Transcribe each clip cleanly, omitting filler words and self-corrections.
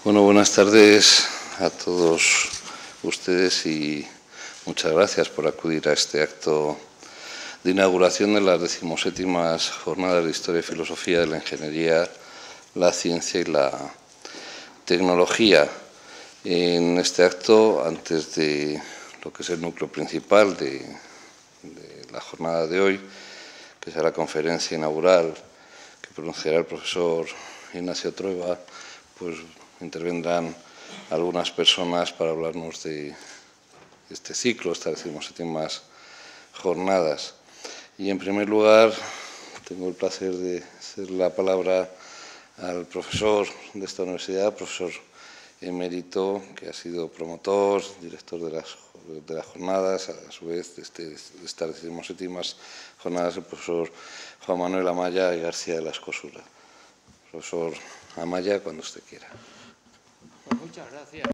Bueno, buenas tardes a todos ustedes y muchas gracias por acudir a este acto de inauguración de las 17ª Jornadas de Historia y Filosofía de la Ingeniería, la Ciencia y la Tecnología. En este acto, antes de lo que es el núcleo principal de la jornada de hoy, que será la conferencia inaugural que pronunciará el profesor Ignacio Trueba, pues intervendrán algunas personas para hablarnos de este ciclo, estas 17ª jornadas. Y en primer lugar, tengo el placer de hacer la palabra al profesor de esta universidad, profesor emérito, que ha sido promotor, director de las jornadas, a su vez de estas 17ª jornadas, el profesor Juan Manuel Amaya y García de la Escosura. Profesor Amaya, cuando usted quiera. Pues muchas gracias.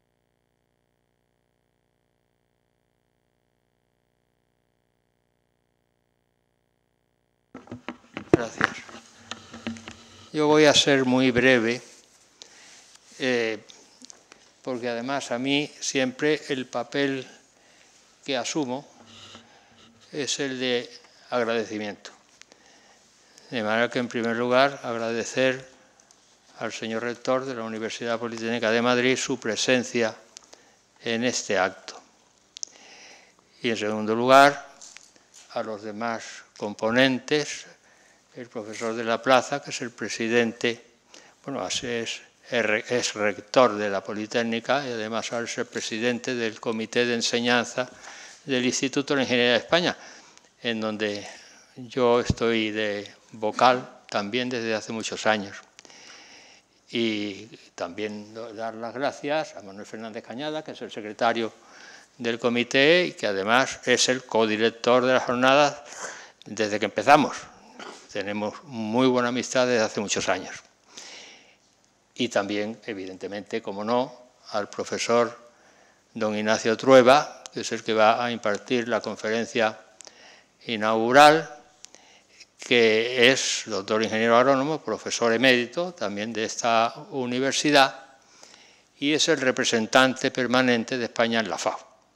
Gracias. Yo voy a ser muy breve, porque además a mí siempre el papel que asumo es el de agradecimiento. De manera que, en primer lugar, agradecer al señor rector de la Universidad Politécnica de Madrid su presencia en este acto. Y, en segundo lugar, a los demás componentes, el profesor de la Plaza, que es el presidente, bueno, es rector de la Politécnica y además ahora es el presidente del Comité de Enseñanza del Instituto de Ingeniería de España, en donde yo estoy de vocal también desde hace muchos años. Y también dar las gracias a Manuel Fernández Cañada, que es el secretario del comité y que además es el codirector de las jornadas desde que empezamos. Tenemos muy buena amistad desde hace muchos años. Y también, evidentemente, como no, al profesor don Ignacio Trueba, que es el que va a impartir la conferencia inaugural, que es doctor ingeniero agrónomo, profesor emérito también de esta universidad y es el representante permanente de España en la FAO.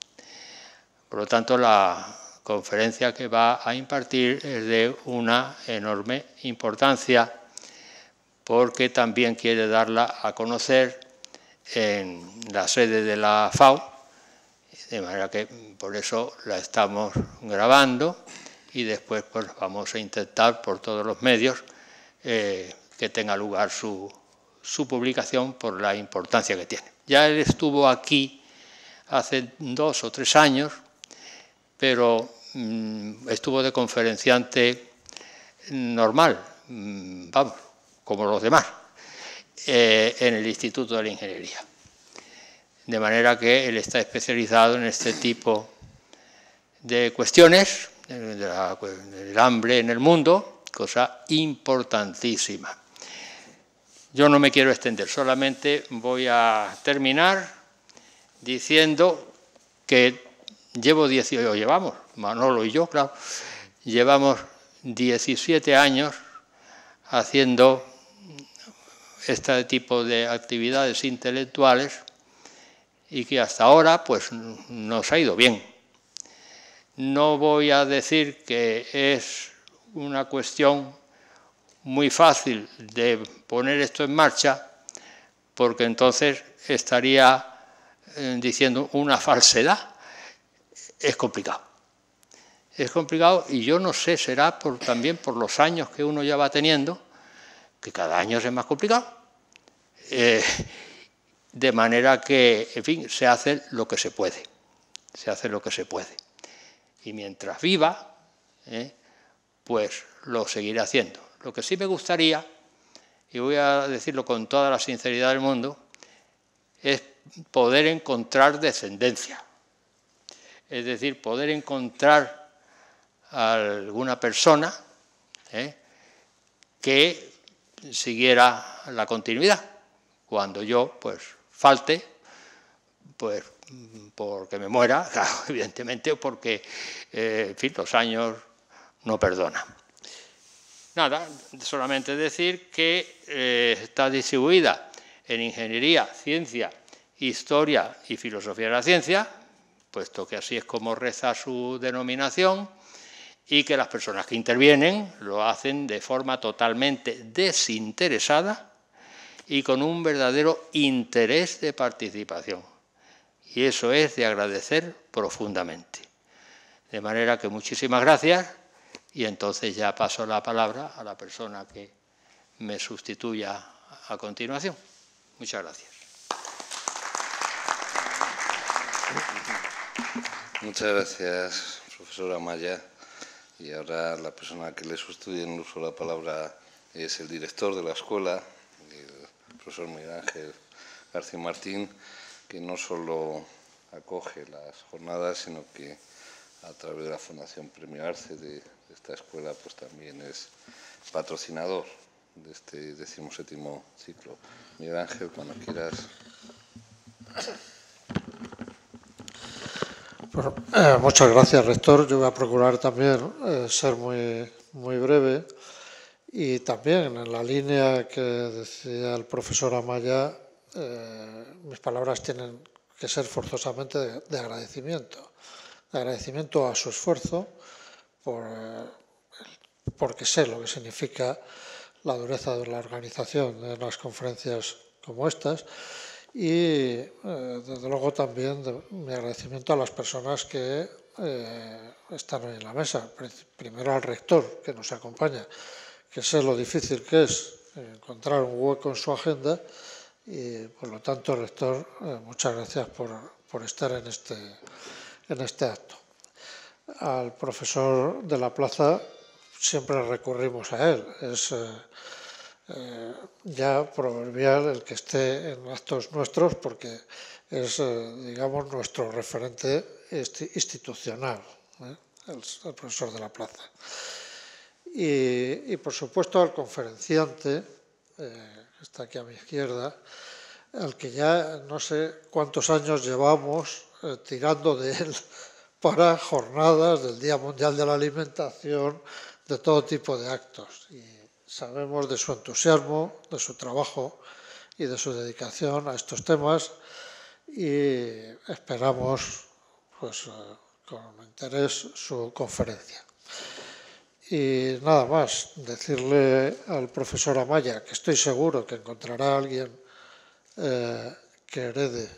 Por lo tanto, la conferencia que va a impartir es de una enorme importancia porque también quiere darla a conocer en la sede de la FAO, de manera que por eso la estamos grabando. Y después pues, vamos a intentar por todos los medios que tenga lugar su publicación por la importancia que tiene. Ya él estuvo aquí hace 2 o 3 años, pero estuvo de conferenciante normal, vamos, como los demás, en el Instituto de la Ingeniería. De manera que él está especializado en este tipo de cuestiones, del hambre en el mundo, cosa importantísima. Yo no me quiero extender, solamente voy a terminar diciendo que llevamos, Manolo y yo, claro, llevamos 17 años haciendo este tipo de actividades intelectuales y que hasta ahora pues nos ha ido bien. No voy a decir que es una cuestión muy fácil de poner esto en marcha, porque entonces estaría diciendo una falsedad. Es complicado. Es complicado y yo no sé, será también por los años que uno ya va teniendo, que cada año es más complicado. De manera que, en fin, se hace lo que se puede. Se hace lo que se puede. Y mientras viva, pues lo seguiré haciendo. Lo que sí me gustaría, y voy a decirlo con toda la sinceridad del mundo, es poder encontrar descendencia. Es decir, poder encontrar a alguna persona que siguiera la continuidad. Cuando yo pues falte, pues porque me muera, claro, evidentemente, o porque en fin, los años no perdonan. Nada, solamente decir que está distribuida en ingeniería, ciencia, historia y filosofía de la ciencia, puesto que así es como reza su denominación, y que las personas que intervienen lo hacen de forma totalmente desinteresada y con un verdadero interés de participación. Y eso es de agradecer profundamente. De manera que muchísimas gracias, y entonces ya paso la palabra a la persona que me sustituya a continuación. Muchas gracias. Muchas gracias, profesor Amaya. Y ahora la persona que le sustituye en el uso de la palabra es el director de la escuela, el profesor Miguel Ángel García Martín, que no solo acoge las jornadas, sino que a través de la Fundación Premio Arce de esta escuela, pues también es patrocinador de este 17º ciclo. Miguel Ángel, cuando quieras. Bueno, muchas gracias, rector. Yo voy a procurar también ser muy breve, y también en la línea que decía el profesor Amaya, mis palabras tienen que ser forzosamente de agradecimiento a su esfuerzo, porque sé lo que significa la dureza de la organización de unas conferencias como estas. Y, desde luego, también mi agradecimiento a las personas que están hoy en la mesa. Primero al rector, que nos acompaña, que sé lo difícil que es encontrar un hueco en su agenda, y, por lo tanto, rector, muchas gracias por estar en este acto. Al profesor de la plaza siempre recurrimos a él. Es ya proverbial el que esté en actos nuestros, porque es, digamos, nuestro referente institucional, el profesor de la plaza. Y por supuesto, al conferenciante, que está aquí a mi izquierda, al que ya no sé cuántos años llevamos tirando de él para jornadas del Día Mundial de la Alimentación, de todo tipo de actos. Y sabemos de su entusiasmo, de su trabajo y de su dedicación a estos temas, y esperamos, pues, con interés su conferencia. Y nada más, decirle al profesor Amaya que estoy seguro que encontrará a alguien que herede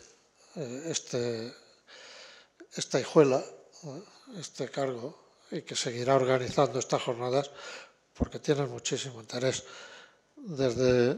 esta hijuela, este cargo, y que seguirá organizando estas jornadas, porque tienen muchísimo interés. Desde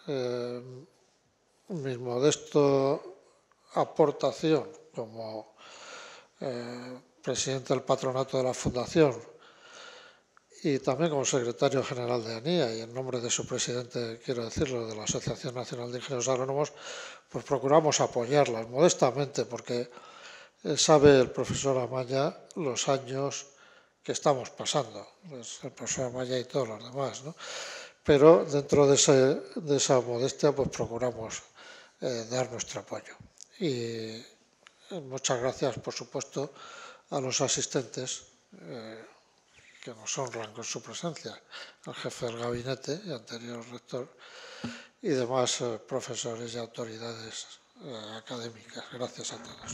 mi modesto aportación como presidente del patronato de la Fundación, y también como secretario general de ANIA, y en nombre de su presidente, quiero decirlo, de la Asociación Nacional de Ingenieros Agrónomos, pues procuramos apoyarlas modestamente, porque sabe el profesor Amaya los años que estamos pasando, pues el profesor Amaya y todos los demás, ¿no? Pero dentro de esa modestia, pues procuramos dar nuestro apoyo. Y muchas gracias, por supuesto, a los asistentes que nos honran con su presencia, al jefe del gabinete y anterior rector, y demás profesores y autoridades académicas. Gracias a todos.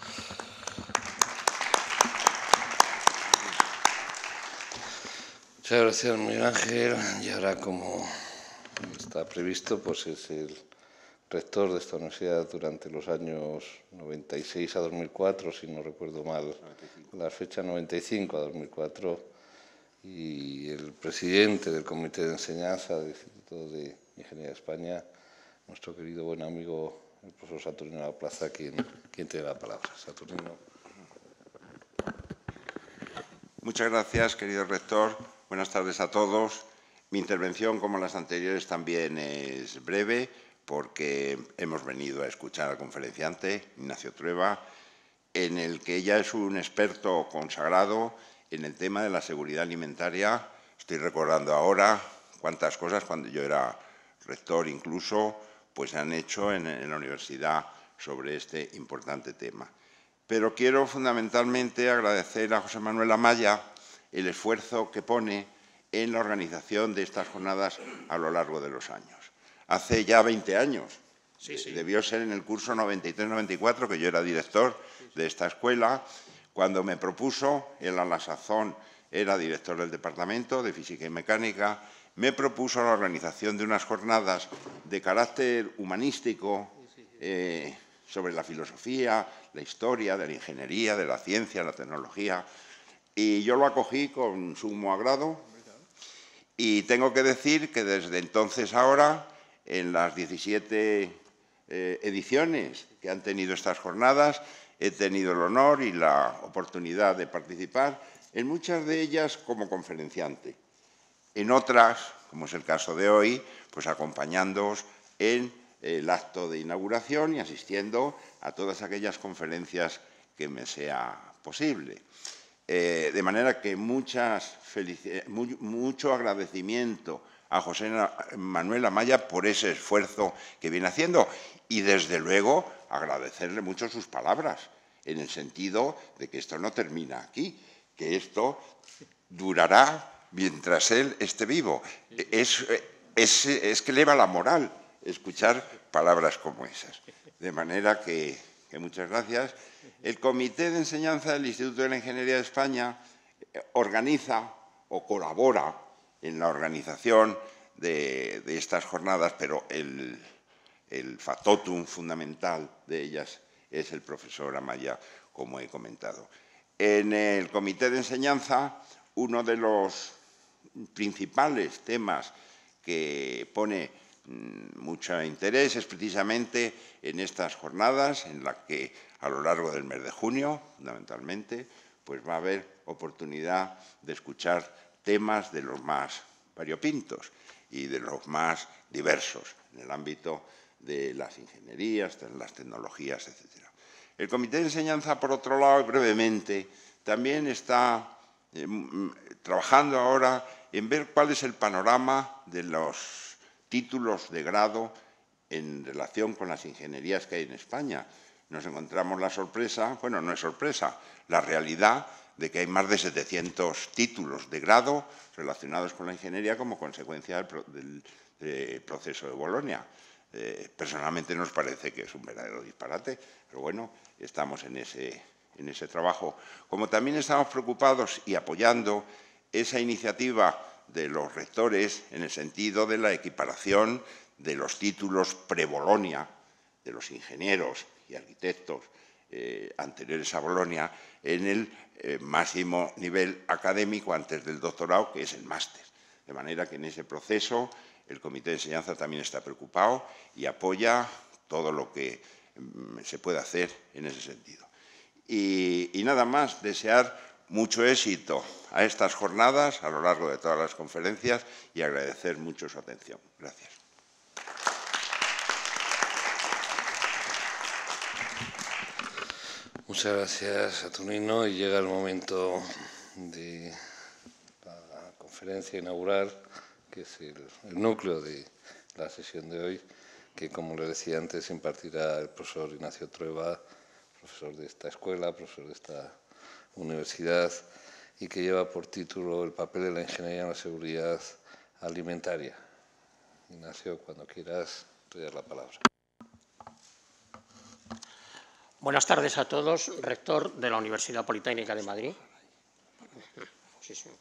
Muchas gracias, Miguel Ángel. Y ahora, como está previsto, pues es el rector de esta universidad durante los años 96 a 2004, si no recuerdo mal, la fecha 95 a 2004, y el presidente del Comité de Enseñanza del Instituto de Ingeniería de España, nuestro querido buen amigo, el profesor Saturnino de la Plaza, quien tiene la palabra. Saturnino. Muchas gracias, querido rector. Buenas tardes a todos. Mi intervención, como las anteriores, también es breve, porque hemos venido a escuchar al conferenciante, Ignacio Trueba, en el que ella es un experto consagrado en el tema de la seguridad alimentaria. Estoy recordando ahora cuántas cosas, cuando yo era rector incluso, pues se han hecho en la universidad sobre este importante tema. Pero quiero fundamentalmente agradecer a José Manuel Amaya el esfuerzo que pone en la organización de estas jornadas a lo largo de los años. Hace ya 20 años Sí, sí. Debió ser en el curso 93-94, que yo era director de esta escuela, cuando me propuso, él a la sazón era director del Departamento de Física y Mecánica, me propuso la organización de unas jornadas de carácter humanístico sobre la filosofía, la historia, de la ingeniería, de la ciencia, la tecnología, y yo lo acogí con sumo agrado. Y tengo que decir que desde entonces ahora, en las 17 ediciones que han tenido estas jornadas, he tenido el honor y la oportunidad de participar en muchas de ellas como conferenciante. En otras, como es el caso de hoy, pues acompañándoos en el acto de inauguración y asistiendo a todas aquellas conferencias que me sea posible. De manera que mucho agradecimiento a José Manuel Amaya por ese esfuerzo que viene haciendo y, desde luego, agradecerle mucho sus palabras, en el sentido de que esto no termina aquí, que esto durará mientras él esté vivo. Es que eleva la moral escuchar palabras como esas. De manera que muchas gracias. El Comité de Enseñanza del Instituto de la Ingeniería de España organiza o colabora en la organización de estas jornadas, pero el factotum fundamental de ellas es el profesor Amaya, como he comentado. En el Comité de Enseñanza, uno de los principales temas que pone mucho interés es precisamente en estas jornadas, en las que a lo largo del mes de junio, fundamentalmente, pues va a haber oportunidad de escuchar temas de los más variopintos y de los más diversos en el ámbito de las ingenierías, de las tecnologías, etc. El Comité de Enseñanza, por otro lado, y brevemente, también está trabajando ahora en ver cuál es el panorama de los títulos de grado en relación con las ingenierías que hay en España. Nos encontramos la sorpresa, bueno, no es sorpresa, la realidad de que hay más de 700 títulos de grado relacionados con la ingeniería como consecuencia del proceso de Bolonia. Personalmente nos parece que es un verdadero disparate, pero bueno, estamos en ese trabajo. Como también estamos preocupados y apoyando esa iniciativa de los rectores en el sentido de la equiparación de los títulos pre-Bolonia, de los ingenieros y arquitectos anteriores a Bolonia, en el máximo nivel académico antes del doctorado, que es el máster. De manera que en ese proceso el Comité de Enseñanza también está preocupado y apoya todo lo que se puede hacer en ese sentido. Y nada más, desear mucho éxito a estas jornadas a lo largo de todas las conferencias y agradecer mucho su atención. Gracias. Muchas gracias, Saturnino. Y llega el momento de la conferencia inaugural, que es el núcleo de la sesión de hoy, que, como le decía antes, impartirá el profesor Ignacio Trueba, profesor de esta escuela, profesor de esta universidad, y que lleva por título El papel de la ingeniería en la seguridad alimentaria. Ignacio, cuando quieras, te doy la palabra. Buenas tardes a todos. Rector de la Universidad Politécnica de Madrid. Sí, sí.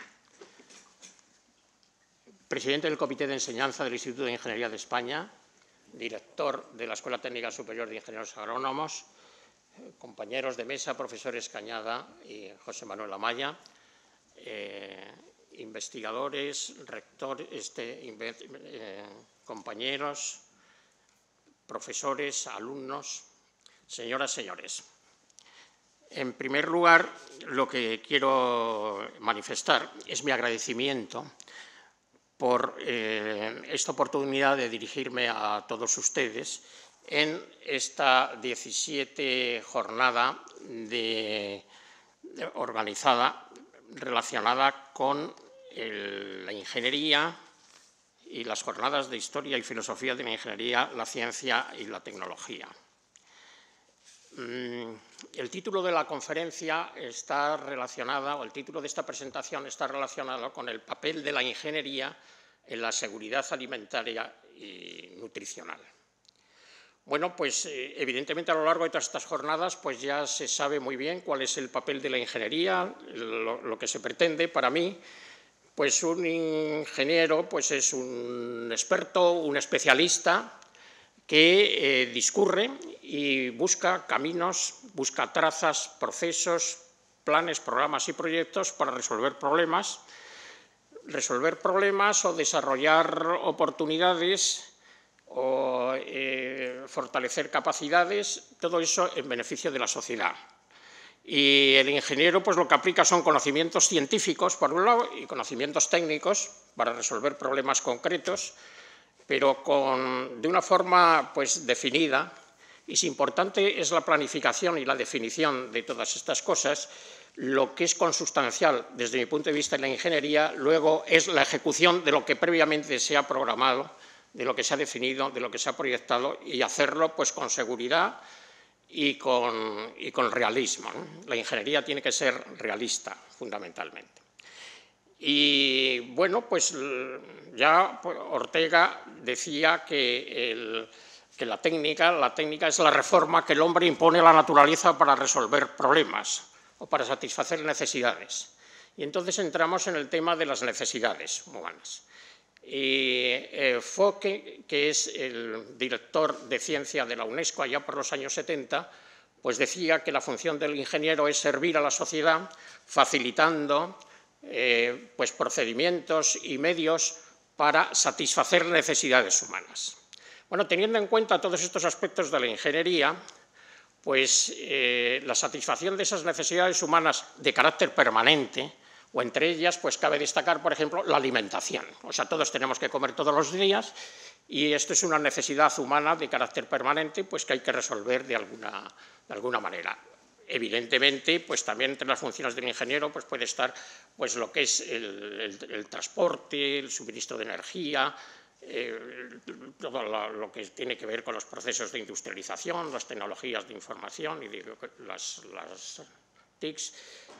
Presidente del Comité de Enseñanza del Instituto de Ingeniería de España. Director de la Escuela Técnica Superior de Ingenieros Agrónomos. Compañeros de mesa, profesores Cañada y José Manuel Amaya. Investigadores, rectores, compañeros, profesores, alumnos. Señoras, señores, en primer lugar, lo que quiero manifestar es mi agradecimiento por esta oportunidad de dirigirme a todos ustedes en esta 17 jornada organizada relacionada con la ingeniería y las jornadas de historia y filosofía de la ingeniería, la ciencia y la tecnología. El título de la conferencia está relacionada, o el título de esta presentación está relacionado con el papel de la ingeniería en la seguridad alimentaria y nutricional. Bueno, pues evidentemente a lo largo de todas estas jornadas pues ya se sabe muy bien cuál es el papel de la ingeniería, lo que se pretende. Para mí, pues un ingeniero pues es un experto, un especialista que discurre y busca caminos, busca trazas, procesos, planes, programas y proyectos para resolver problemas o desarrollar oportunidades o fortalecer capacidades, todo eso en beneficio de la sociedad. Y el ingeniero pues lo que aplica son conocimientos científicos, por un lado, y conocimientos técnicos para resolver problemas concretos, pero de una forma pues definida. Y si importante es la planificación y la definición de todas estas cosas, lo que es consustancial desde mi punto de vista en la ingeniería, luego es la ejecución de lo que previamente se ha programado, de lo que se ha definido, de lo que se ha proyectado, y hacerlo pues con seguridad y con realismo, ¿no? La ingeniería tiene que ser realista, fundamentalmente. Y bueno, pues ya Ortega decía que la técnica es la reforma que el hombre impone a la naturaleza para resolver problemas o para satisfacer necesidades. Y entonces entramos en el tema de las necesidades humanas. Y Fouquet, que es el director de ciencia de la UNESCO allá por los años 70, pues decía que la función del ingeniero es servir a la sociedad facilitando pues procedimientos y medios para satisfacer necesidades humanas. Bueno, teniendo en cuenta todos estos aspectos de la ingeniería, pues la satisfacción de esas necesidades humanas de carácter permanente, o entre ellas, pues cabe destacar, por ejemplo, la alimentación. O sea, todos tenemos que comer todos los días y esto es una necesidad humana de carácter permanente, pues que hay que resolver de alguna manera. Evidentemente, pues también entre las funciones del ingeniero pues puede estar pues lo que es el transporte, el suministro de energía, todo lo que tiene que ver con los procesos de industrialización, las tecnologías de información y las TICs.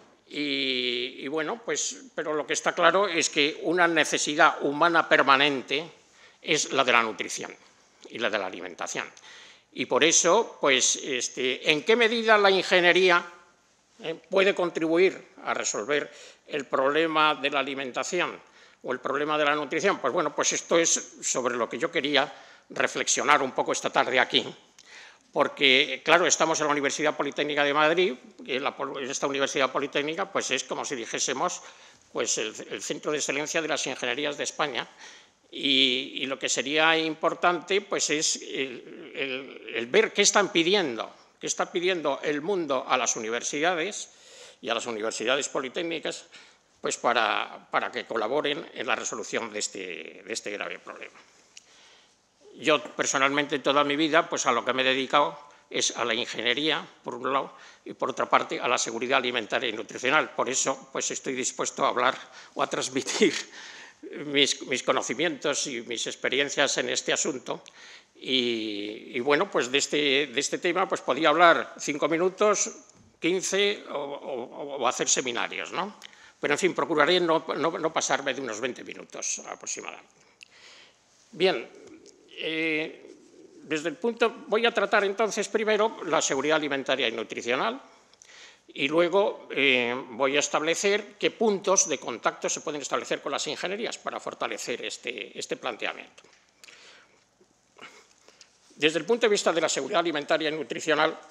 Y bueno, pues, pero lo que está claro es que una necesidad humana permanente es la de la nutrición y la de la alimentación. Y por eso, pues, ¿en qué medida la ingeniería puede contribuir a resolver el problema de la alimentación o el problema de la nutrición? Pues bueno, pues esto es sobre lo que yo quería reflexionar un poco esta tarde aquí. Porque, claro, estamos en la Universidad Politécnica de Madrid, y en esta Universidad Politécnica pues es como si dijésemos pues el centro de excelencia de las ingenierías de España, y lo que sería importante pues es el ver qué está pidiendo el mundo a las universidades y a las universidades politécnicas pues para que colaboren en la resolución de este grave problema. Yo, personalmente, toda mi vida, pues a lo que me he dedicado es a la ingeniería, por un lado, y por otra parte, a la seguridad alimentaria y nutricional. Por eso, pues estoy dispuesto a hablar o a transmitir mis conocimientos y mis experiencias en este asunto. Y bueno, pues de este tema pues podía hablar 5 minutos, 15 o hacer seminarios, ¿no? Pero, en fin, procuraré no pasarme de unos 20 minutos aproximadamente. Bien. Voy a tratar entonces primero la seguridad alimentaria y nutricional y luego voy a establecer qué puntos de contacto se pueden establecer con las ingenierías para fortalecer este planteamiento. Desde el punto de vista de la seguridad alimentaria y nutricional,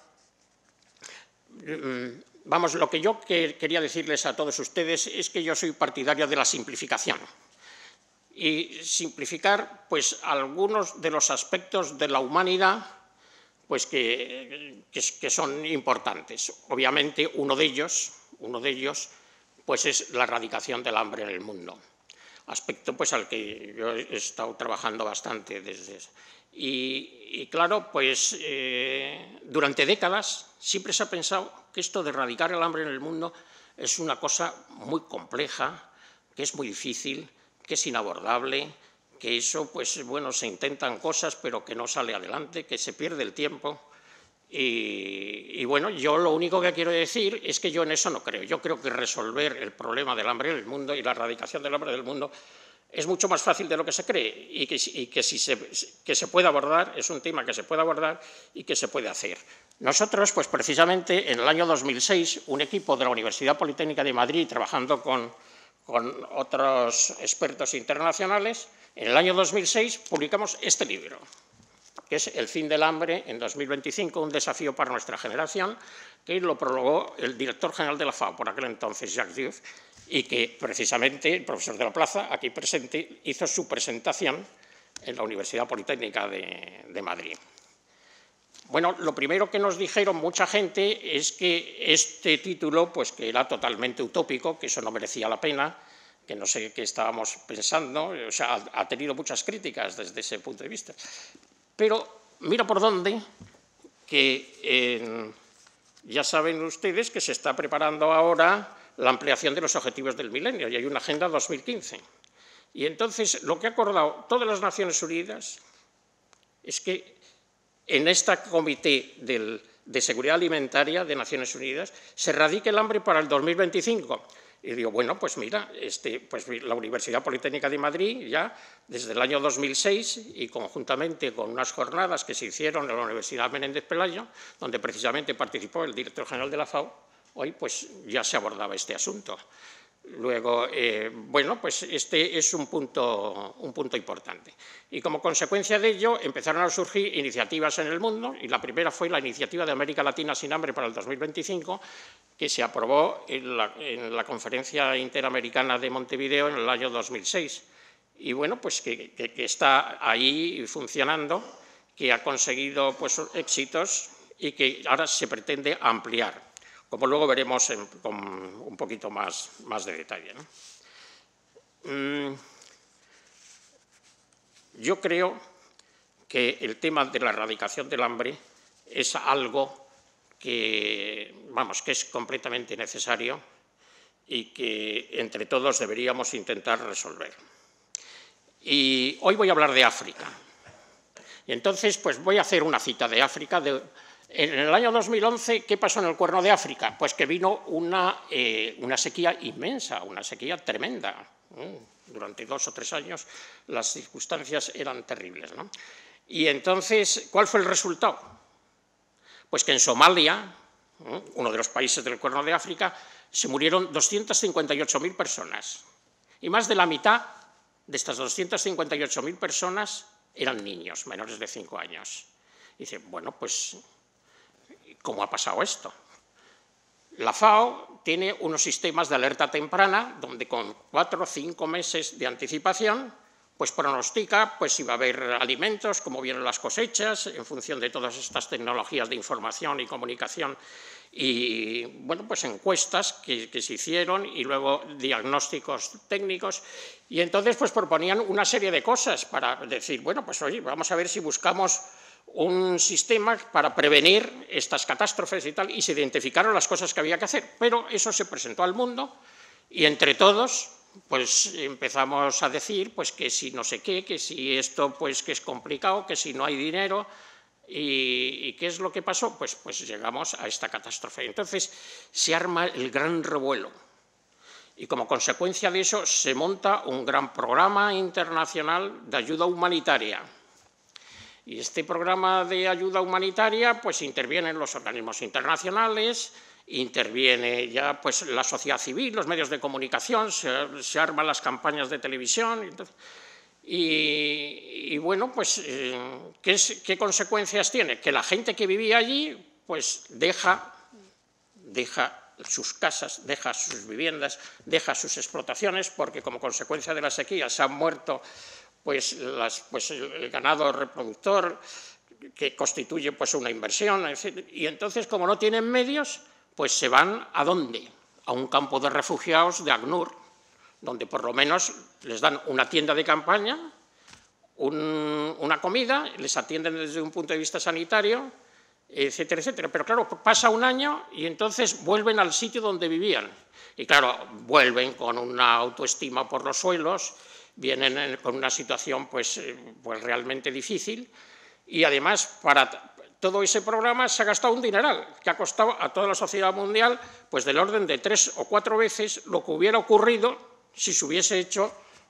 vamos, lo que yo quería decirles a todos ustedes es que yo soy partidario de la simplificación. Y simplificar pues algunos de los aspectos de la humanidad pues que son importantes. Obviamente uno de ellos pues es la erradicación del hambre en el mundo, aspecto pues al que yo he estado trabajando bastante desde. Y claro, pues durante décadas siempre se ha pensado que esto de erradicar el hambre en el mundo es una cosa muy compleja, que es muy difícil, que es inabordable, que eso, pues bueno, se intentan cosas pero que no sale adelante, que se pierde el tiempo. Y bueno, yo lo único que quiero decir es que yo en eso no creo. Yo creo que resolver el problema del hambre en el mundo y la erradicación del hambre del mundo es mucho más fácil de lo que se cree y que se puede abordar, es un tema que se puede abordar y que se puede hacer. Nosotros, pues precisamente en el año 2006, un equipo de la Universidad Politécnica de Madrid, trabajando con otros expertos internacionales, en el año 2006 publicamos este libro, que es El fin del hambre en 2025, un desafío para nuestra generación, que lo prologó el director general de la FAO, por aquel entonces, Jacques Diouf, y que precisamente el profesor de la Plaza, aquí presente, hizo su presentación en la Universidad Politécnica de Madrid. Bueno, lo primero que nos dijeron mucha gente es que este título, pues que era totalmente utópico, que eso no merecía la pena, que no sé qué estábamos pensando, o sea, ha tenido muchas críticas desde ese punto de vista. Pero mira por dónde, que ya saben ustedes que se está preparando ahora la ampliación de los objetivos del milenio y hay una Agenda 2015. Y entonces lo que ha acordado todas las Naciones Unidas es que en este Comité de Seguridad Alimentaria de Naciones Unidas se erradique el hambre para el 2025. Y digo, bueno, pues mira, pues la Universidad Politécnica de Madrid ya desde el año 2006 y conjuntamente con unas jornadas que se hicieron en la Universidad Menéndez Pelayo, donde precisamente participó el director general de la FAO, hoy pues ya se abordaba este asunto. Luego, bueno, pues este es un punto importante. Y como consecuencia de ello empezaron a surgir iniciativas en el mundo y la primera fue la iniciativa de América Latina sin hambre para el 2025, que se aprobó en la Conferencia Interamericana de Montevideo en el año 2006. Y bueno, pues que está ahí funcionando, que ha conseguido pues, éxitos y que ahora se pretende ampliar, como luego veremos con un poquito más de detalle, ¿no? Yo creo que el tema de la erradicación del hambre es algo que es completamente necesario y que entre todos deberíamos intentar resolver. Y hoy voy a hablar de África. Y entonces, pues voy a hacer una cita de África. En el año 2011, ¿qué pasó en el Cuerno de África? Pues que vino una sequía inmensa, una sequía tremenda. Durante 2 o 3 años las circunstancias eran terribles, ¿no? Y entonces, ¿cuál fue el resultado? Pues que en Somalia, uno de los países del Cuerno de África, se murieron 258.000 personas. Y más de la mitad de estas 258.000 personas eran niños menores de 5 años. Y dice, bueno, pues, ¿cómo ha pasado esto? La FAO tiene unos sistemas de alerta temprana donde con 4 o 5 meses de anticipación pues pronostica pues, si va a haber alimentos, cómo vienen las cosechas, en función de todas estas tecnologías de información y comunicación y bueno, pues encuestas que se hicieron y luego diagnósticos técnicos y entonces pues proponían una serie de cosas para decir, bueno, pues oye, vamos a ver si buscamos un sistema para prevenir estas catástrofes y tal, y se identificaron las cosas que había que hacer, pero eso se presentó al mundo y entre todos pues empezamos a decir pues que si no sé qué, que si esto pues que es complicado, que si no hay dinero y ¿qué es lo que pasó? Pues llegamos a esta catástrofe. Entonces se arma el gran revuelo y como consecuencia de eso se monta un gran programa internacional de ayuda humanitaria. Y este programa de ayuda humanitaria pues intervienen los organismos internacionales, interviene ya pues la sociedad civil, los medios de comunicación, se arman las campañas de televisión. Y bueno, pues ¿qué consecuencias tiene? Que la gente que vivía allí pues deja sus casas, deja sus viviendas, deja sus explotaciones, porque como consecuencia de la sequía se han muerto pues el ganado reproductor, que constituye pues una inversión, etc. Y entonces, como no tienen medios, pues se van ¿a dónde? A un campo de refugiados de ACNUR, donde por lo menos les dan una tienda de campaña, una comida, les atienden desde un punto de vista sanitario, etcétera, etcétera. Pero claro, pasa un año y entonces vuelven al sitio donde vivían. Y claro, vuelven con una autoestima por los suelos, vienen con una situación pues realmente difícil y además para todo ese programa se ha gastado un dineral que ha costado a toda la sociedad mundial pues del orden de 3 o 4 veces lo que hubiera ocurrido si se hubiese hecho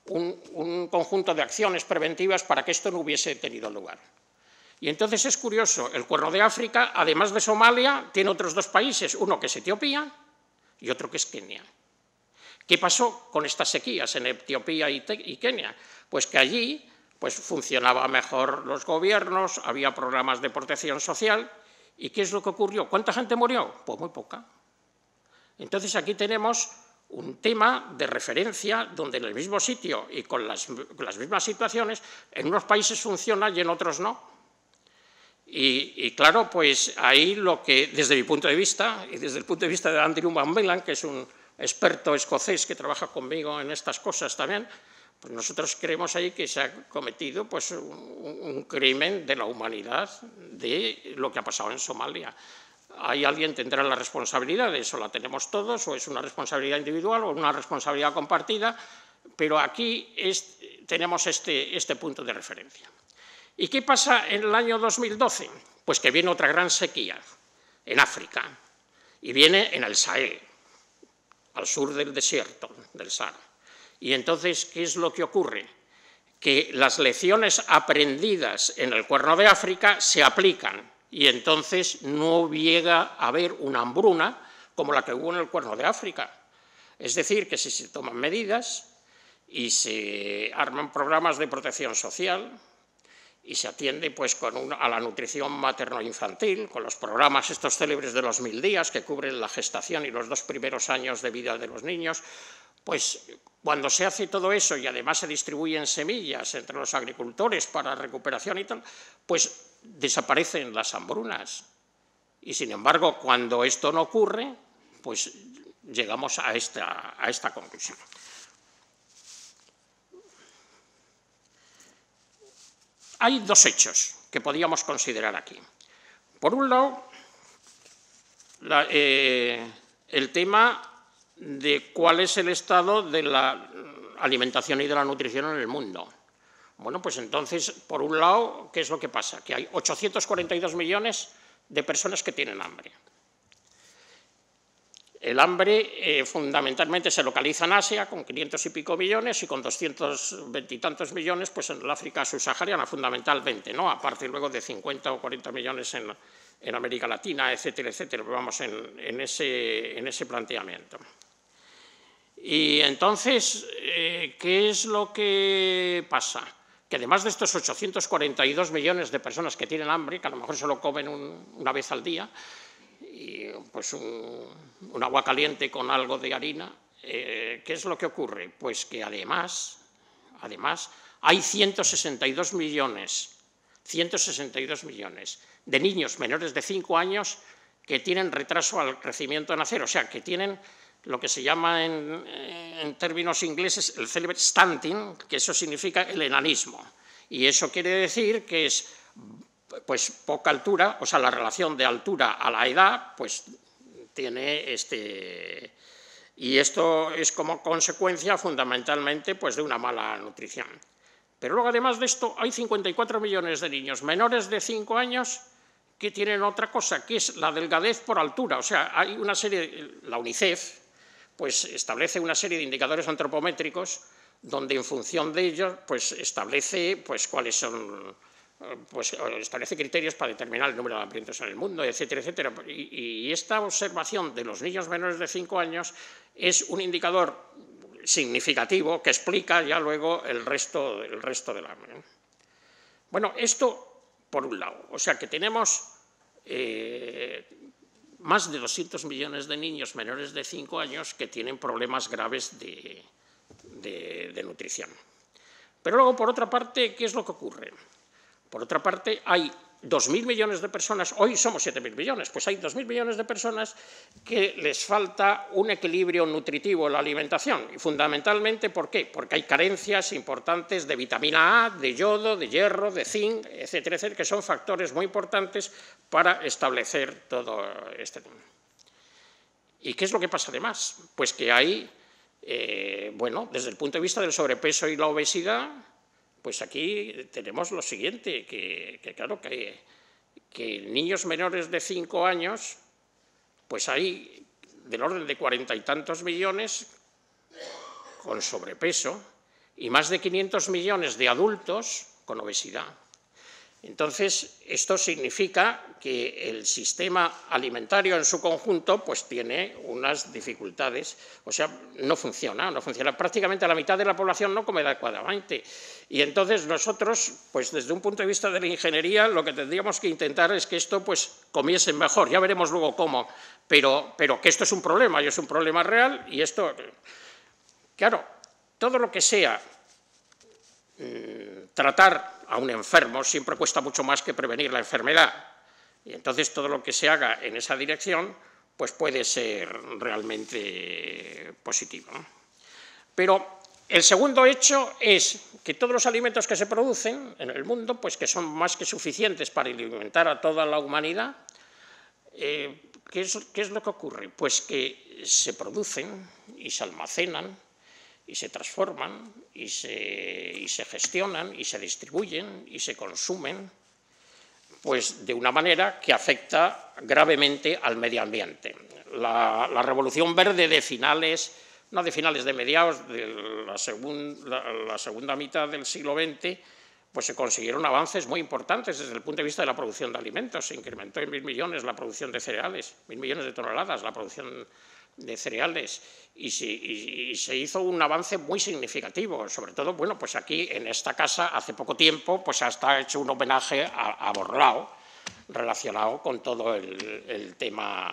un conjunto de acciones preventivas para que esto no hubiese tenido lugar. Y entonces es curioso, el Cuerno de África, además de Somalia, tiene otros dos países, uno que es Etiopía y otro que es Kenia. ¿Qué pasó con estas sequías en Etiopía y Kenia? Pues que allí funcionaban mejor los gobiernos, había programas de protección social. ¿Y qué es lo que ocurrió? ¿Cuánta gente murió? Pues muy poca. Entonces aquí tenemos un tema de referencia donde en el mismo sitio y con las mismas situaciones, en unos países funciona y en otros no. Y claro, pues ahí lo que, desde mi punto de vista, y desde el punto de vista de Andrew McMillan, que es un experto escocés que trabaja conmigo en estas cosas también, pues nosotros creemos ahí que se ha cometido pues, un crimen de la humanidad de lo que ha pasado en Somalia. Ahí alguien tendrá la responsabilidad, de eso la tenemos todos, o es una responsabilidad individual o una responsabilidad compartida, pero aquí tenemos este punto de referencia. ¿Y qué pasa en el año 2012? Pues que viene otra gran sequía en África y viene en el Sahel, al sur del desierto del Sahara. Y entonces, ¿qué es lo que ocurre? Que las lecciones aprendidas en el Cuerno de África se aplican y entonces no llega a haber una hambruna como la que hubo en el Cuerno de África. Es decir, que si se toman medidas y se arman programas de protección social y se atiende pues, a la nutrición materno-infantil, con los programas estos célebres de los 1000 días que cubren la gestación y los 2 primeros años de vida de los niños, pues cuando se hace todo eso y además se distribuyen semillas entre los agricultores para recuperación y tal, pues desaparecen las hambrunas. Y sin embargo, cuando esto no ocurre, pues llegamos a esta conclusión. Hay dos hechos que podíamos considerar aquí. Por un lado, el tema de cuál es el estado de la alimentación y de la nutrición en el mundo. Bueno, pues entonces, por un lado, ¿qué es lo que pasa? Que hay 842 millones de personas que tienen hambre. El hambre fundamentalmente se localiza en Asia, con 500 y pico millones, y con 220 y tantos millones pues en el África subsahariana, fundamentalmente, ¿no? Aparte luego de 50 o 40 millones en América Latina, etcétera, etcétera, vamos en ese planteamiento. Y entonces, ¿qué es lo que pasa? Que además de estos 842 millones de personas que tienen hambre, que a lo mejor solo comen una vez al día, y pues un agua caliente con algo de harina, ¿qué es lo que ocurre? Pues que además hay 162 millones de niños menores de 5 años que tienen retraso al crecimiento de nacer, o sea, que tienen lo que se llama en términos ingleses el célebre stunting, que eso significa el enanismo. Y eso quiere decir que es pues poca altura, o sea, la relación de altura a la edad, pues tiene y esto es como consecuencia fundamentalmente pues de una mala nutrición. Pero luego, además de esto, hay 54 millones de niños menores de 5 años que tienen otra cosa, que es la delgadez por altura. O sea, hay una serie, la UNICEF, pues establece una serie de indicadores antropométricos donde en función de ellos pues establece pues cuáles son, pues establece criterios para determinar el número de hambrientos en el mundo, etcétera, etcétera. Y esta observación de los niños menores de 5 años es un indicador significativo que explica ya luego el resto del hambre. Bueno, esto por un lado, o sea que tenemos más de 200 millones de niños menores de 5 años que tienen problemas graves de nutrición. Pero luego, por otra parte, ¿qué es lo que ocurre? Por otra parte, hay 2.000 millones de personas, hoy somos 7.000 millones, pues hay 2.000 millones de personas que les falta un equilibrio nutritivo en la alimentación. Y fundamentalmente, ¿por qué? Porque hay carencias importantes de vitamina A, de yodo, de hierro, de zinc, etcétera, etcétera, que son factores muy importantes para establecer todo este tema. ¿Y qué es lo que pasa además? Pues que hay, bueno, desde el punto de vista del sobrepeso y la obesidad, pues aquí tenemos lo siguiente, que claro, que niños menores de 5 años, pues hay del orden de 40 y tantos millones con sobrepeso, y más de 500 millones de adultos con obesidad. Entonces, esto significa que el sistema alimentario en su conjunto pues tiene unas dificultades, o sea, no funciona. Prácticamente la mitad de la población no come adecuadamente. Y entonces nosotros, pues desde un punto de vista de la ingeniería, lo que tendríamos que intentar es que esto pues comiese mejor. Ya veremos luego cómo, pero que esto es un problema, y es un problema real, y esto, claro, todo lo que sea tratar a un enfermo siempre cuesta mucho más que prevenir la enfermedad. Y entonces todo lo que se haga en esa dirección pues puede ser realmente positivo. Pero el segundo hecho es que todos los alimentos que se producen en el mundo, pues que son más que suficientes para alimentar a toda la humanidad, ¿qué es lo que ocurre? Pues que se producen y se almacenan y se transforman y se gestionan y se distribuyen y se consumen pues de una manera que afecta gravemente al medio ambiente. La revolución verde de mediados de la segunda mitad del siglo XX, pues se consiguieron avances muy importantes desde el punto de vista de la producción de alimentos. Se incrementó en 1.000 millones la producción de cereales, 1.000 millones de toneladas la producción de cereales, y se hizo un avance muy significativo. Sobre todo, bueno, pues aquí en esta casa hace poco tiempo pues hasta hecho un homenaje a Borlao relacionado con todo el tema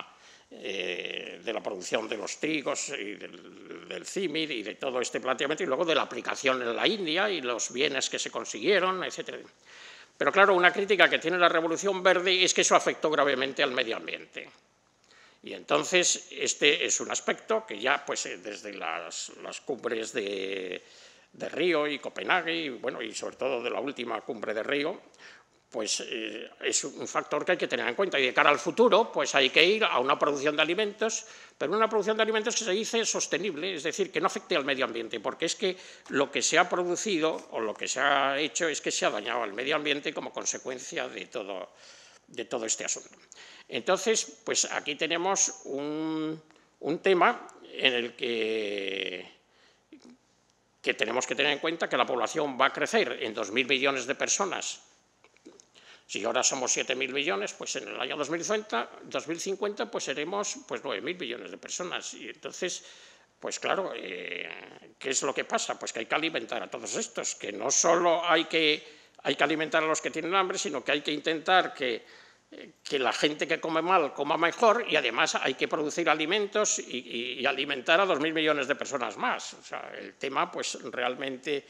de la producción de los trigos y del CIMID y de todo este planteamiento, y luego de la aplicación en la India y los bienes que se consiguieron, etc. Pero claro, una crítica que tiene la Revolución Verde es que eso afectó gravemente al medio ambiente. Y entonces este es un aspecto que ya pues desde las cumbres de Río y Copenhague y, bueno, y sobre todo de la última cumbre de Río, pues es un factor que hay que tener en cuenta. Y de cara al futuro pues hay que ir a una producción de alimentos, pero una producción de alimentos que se dice sostenible, es decir, que no afecte al medio ambiente, porque es que lo que se ha producido o lo que se ha hecho es que se ha dañado al medio ambiente como consecuencia de todo este asunto. Entonces, pues aquí tenemos un tema en el que tenemos que tener en cuenta que la población va a crecer en 2.000 millones de personas. Si ahora somos 7.000 millones, pues en el año 2050 pues seremos pues 9.000 millones de personas. Y entonces, pues claro, ¿qué es lo que pasa? Pues que hay que alimentar a todos estos, que no solo hay que alimentar a los que tienen hambre, sino que hay que intentar que la gente que come mal coma mejor, y además hay que producir alimentos y alimentar a 2.000 millones de personas más. O sea, el tema pues realmente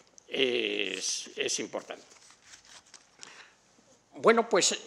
es importante. Bueno, pues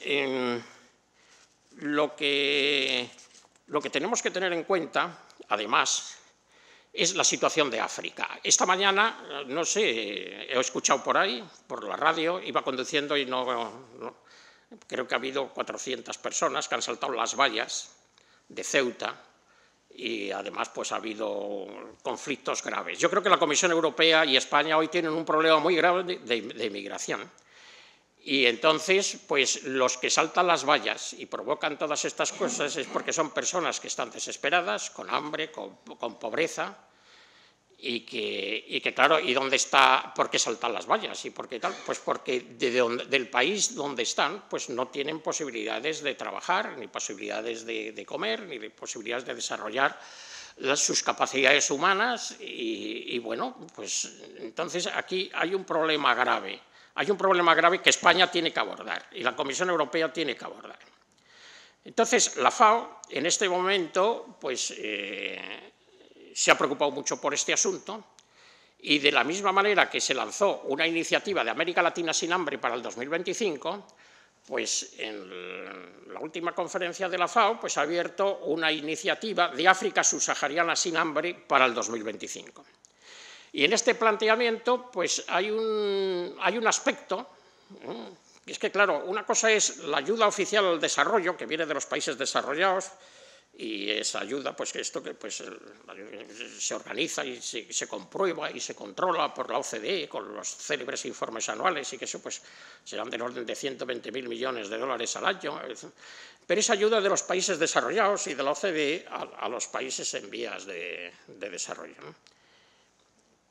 lo que tenemos que tener en cuenta, además, es la situación de África. Esta mañana, no sé, he escuchado por ahí, por la radio, iba conduciendo y creo que ha habido 400 personas que han saltado las vallas de Ceuta, y además pues ha habido conflictos graves. Yo creo que la Comisión Europea y España hoy tienen un problema muy grave de inmigración. Y entonces, pues los que saltan las vallas y provocan todas estas cosas es porque son personas que están desesperadas, con hambre, con pobreza, y que claro, ¿y dónde está? ¿Por qué saltan las vallas? ¿Y por qué tal? Pues porque del país donde están, pues no tienen posibilidades de trabajar, ni posibilidades de comer, ni de posibilidades de desarrollar sus capacidades humanas, y bueno, pues entonces aquí hay un problema grave. Hay un problema grave que España tiene que abordar y la Comisión Europea tiene que abordar. Entonces, la FAO, en este momento, pues se ha preocupado mucho por este asunto, y de la misma manera que se lanzó una iniciativa de América Latina sin hambre para el 2025, pues en la última conferencia de la FAO pues ha abierto una iniciativa de África subsahariana sin hambre para el 2025. Y en este planteamiento pues hay un aspecto, que es que, claro, una cosa es la ayuda oficial al desarrollo, que viene de los países desarrollados, y esa ayuda, pues que esto que pues, se organiza y se comprueba y se controla por la OCDE con los célebres informes anuales, y que eso pues serán del orden de 120.000 millones de dólares al año. Pero esa ayuda de los países desarrollados y de la OCDE a los países en vías de desarrollo, ¿no?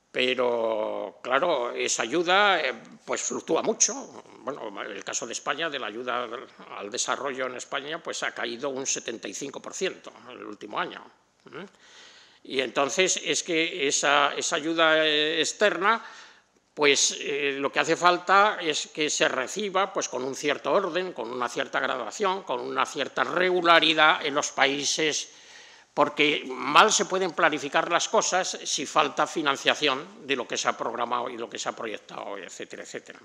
Pero, claro, esa ayuda pues fluctúa mucho. Bueno, el caso de España, de la ayuda al desarrollo en España, pues ha caído un 75% en el último año. Y entonces es que esa ayuda externa, pues lo que hace falta es que se reciba pues con un cierto orden, con una cierta graduación, con una cierta regularidad en los países, porque mal se pueden planificar las cosas si falta financiación de lo que se ha programado y lo que se ha proyectado, etcétera, etcétera.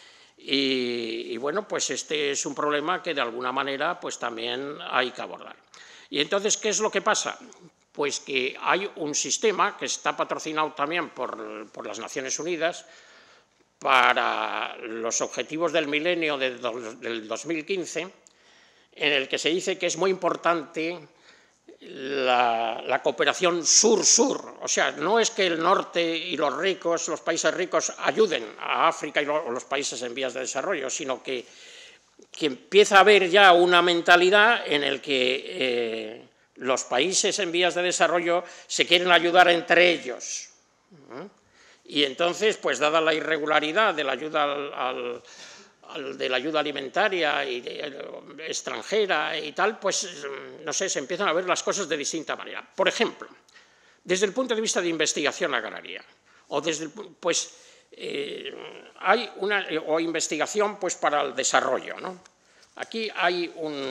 Y bueno, pues este es un problema que de alguna manera pues también hay que abordar. Y entonces, ¿qué es lo que pasa? Pues que hay un sistema que está patrocinado también por las Naciones Unidas para los objetivos del milenio del 2015, en el que se dice que es muy importante la cooperación sur-sur. O sea, no es que el norte y los ricos, los países ricos, ayuden a África y los países en vías de desarrollo, sino que empieza a haber ya una mentalidad en la que los países en vías de desarrollo se quieren ayudar entre ellos. Y entonces, pues dada la irregularidad de la ayuda alimentaria y extranjera y tal, pues no sé, se empiezan a ver las cosas de distinta manera. Por ejemplo, desde el punto de vista de investigación agraria, o desde hay una investigación pues para el desarrollo, ¿no? Aquí hay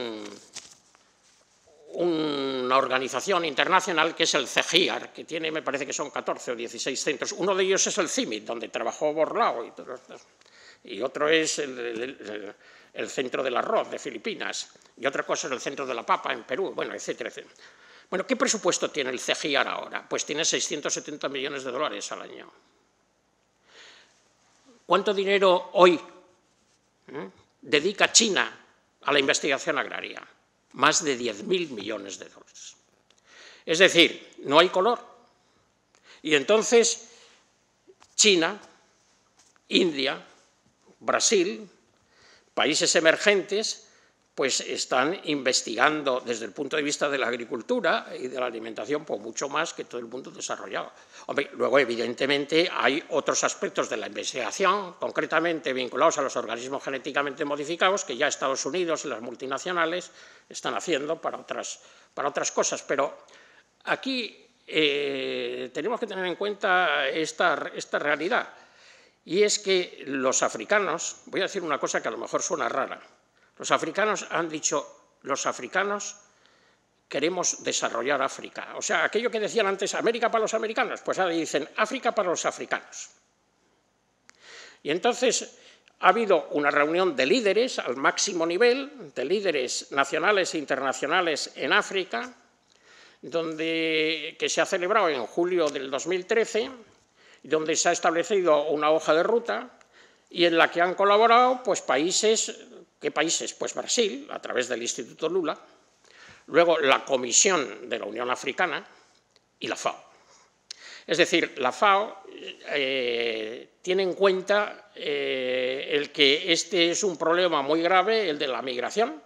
una organización internacional que es el CEGIAR, que tiene, me parece que son 14 o 16 centros. Uno de ellos es el CIMIT, donde trabajó Borlao, y otro es el Centro del Arroz de Filipinas, y otra cosa es el Centro de la Papa en Perú, bueno, etcétera, etcétera. Bueno, ¿qué presupuesto tiene el CEGIAR ahora? Pues tiene 670 millones de dólares al año. ¿Cuánto dinero hoy dedica China a la investigación agraria? Más de 10.000 millones de dólares. Es decir, no hay color. Y entonces China, India, Brasil, países emergentes, pues están investigando desde el punto de vista de la agricultura y de la alimentación pues mucho más que todo el mundo desarrollado. Hombre, luego, evidentemente, hay otros aspectos de la investigación, concretamente vinculados a los organismos genéticamente modificados, que ya Estados Unidos y las multinacionales están haciendo para otras cosas. Pero aquí tenemos que tener en cuenta esta realidad, y es que los africanos, voy a decir una cosa que a lo mejor suena rara, los africanos han dicho, los africanos queremos desarrollar África. O sea, aquello que decían antes, América para los americanos, pues ahora dicen África para los africanos. Y entonces ha habido una reunión de líderes al máximo nivel, de líderes nacionales e internacionales en África, que se ha celebrado en julio del 2013, donde se ha establecido una hoja de ruta y en la que han colaborado pues países. ¿Qué países? Pues Brasil, a través del Instituto Lula, luego la Comisión de la Unión Africana y la FAO. Es decir, la FAO tiene en cuenta el que este es un problema muy grave, el de la migración,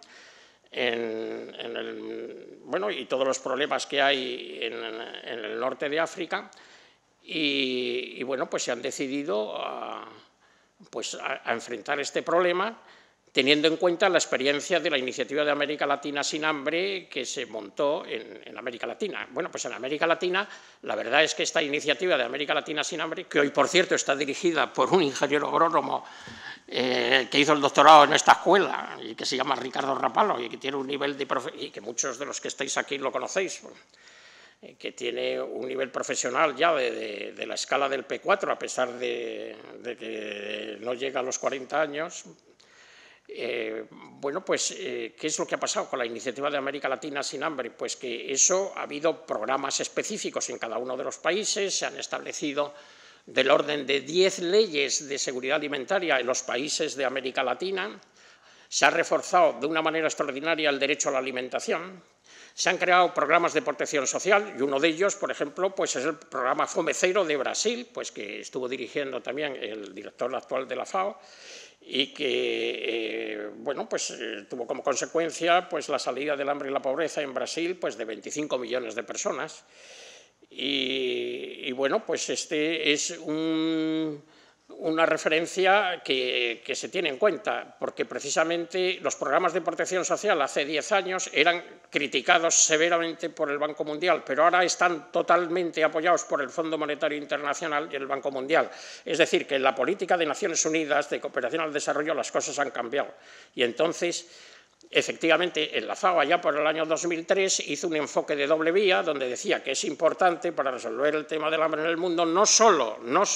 y todos los problemas que hay en el norte de África, y bueno, pues se han decidido a enfrentar este problema, teniendo en cuenta la experiencia de la iniciativa de América Latina sin hambre que se montó en América Latina. Bueno, pues en América Latina, la verdad es que esta iniciativa de América Latina sin hambre, que hoy, por cierto, está dirigida por un ingeniero agrónomo que hizo el doctorado en esta escuela y que se llama Ricardo Rapalo y que tiene un nivel y que muchos de los que estáis aquí lo conocéis, que tiene un nivel profesional ya de la escala del P4, a pesar de que no llega a los 40 años. Bueno, pues, ¿qué es lo que ha pasado con la iniciativa de América Latina sin hambre? Pues que ha habido programas específicos en cada uno de los países, se han establecido del orden de 10 leyes de seguridad alimentaria en los países de América Latina, se ha reforzado de una manera extraordinaria el derecho a la alimentación, se han creado programas de protección social y uno de ellos, por ejemplo, pues es el programa Fome Cero de Brasil, pues que estuvo dirigiendo también el director actual de la FAO, y que tuvo como consecuencia pues la salida del hambre y la pobreza en Brasil pues de 25 millones de personas. Y bueno, pues este es una referencia que se tiene en cuenta, porque precisamente los programas de protección social hace 10 años eran criticados severamente por el Banco Mundial, pero ahora están totalmente apoyados por el Fondo Monetario Internacional y el Banco Mundial. Es decir, que en la política de Naciones Unidas de cooperación al desarrollo las cosas han cambiado. Y entonces, efectivamente, la FAO ya por el año 2003 hizo un enfoque de doble vía donde decía que es importante para resolver el tema del hambre en el mundo no solo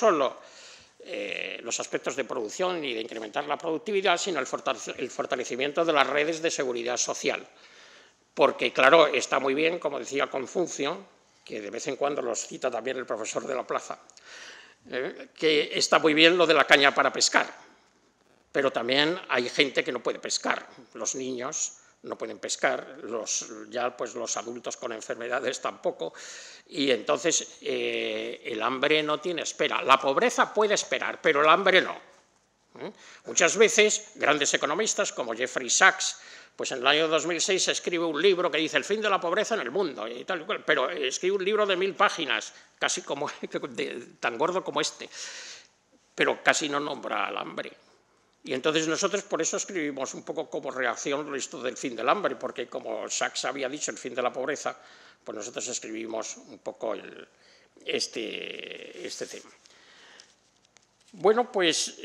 los aspectos de producción y de incrementar la productividad, sino el fortalecimiento de las redes de seguridad social. Porque, claro, está muy bien, como decía Confucio, que de vez en cuando los cita también el profesor de la plaza, que está muy bien lo de la caña para pescar, pero también hay gente que no puede pescar, los niños no pueden pescar, los adultos con enfermedades tampoco, y entonces el hambre no tiene espera. La pobreza puede esperar, pero el hambre no. Muchas veces grandes economistas como Jeffrey Sachs, pues en el año 2006 escribe un libro que dice el fin de la pobreza en el mundo, y tal y cual, pero escribe un libro de 1000 páginas, casi como tan gordo como este, pero casi no nombra al hambre. Y entonces nosotros por eso escribimos un poco como reacción esto del fin del hambre, porque como Sachs había dicho el fin de la pobreza, pues nosotros escribimos un poco este tema. Bueno, pues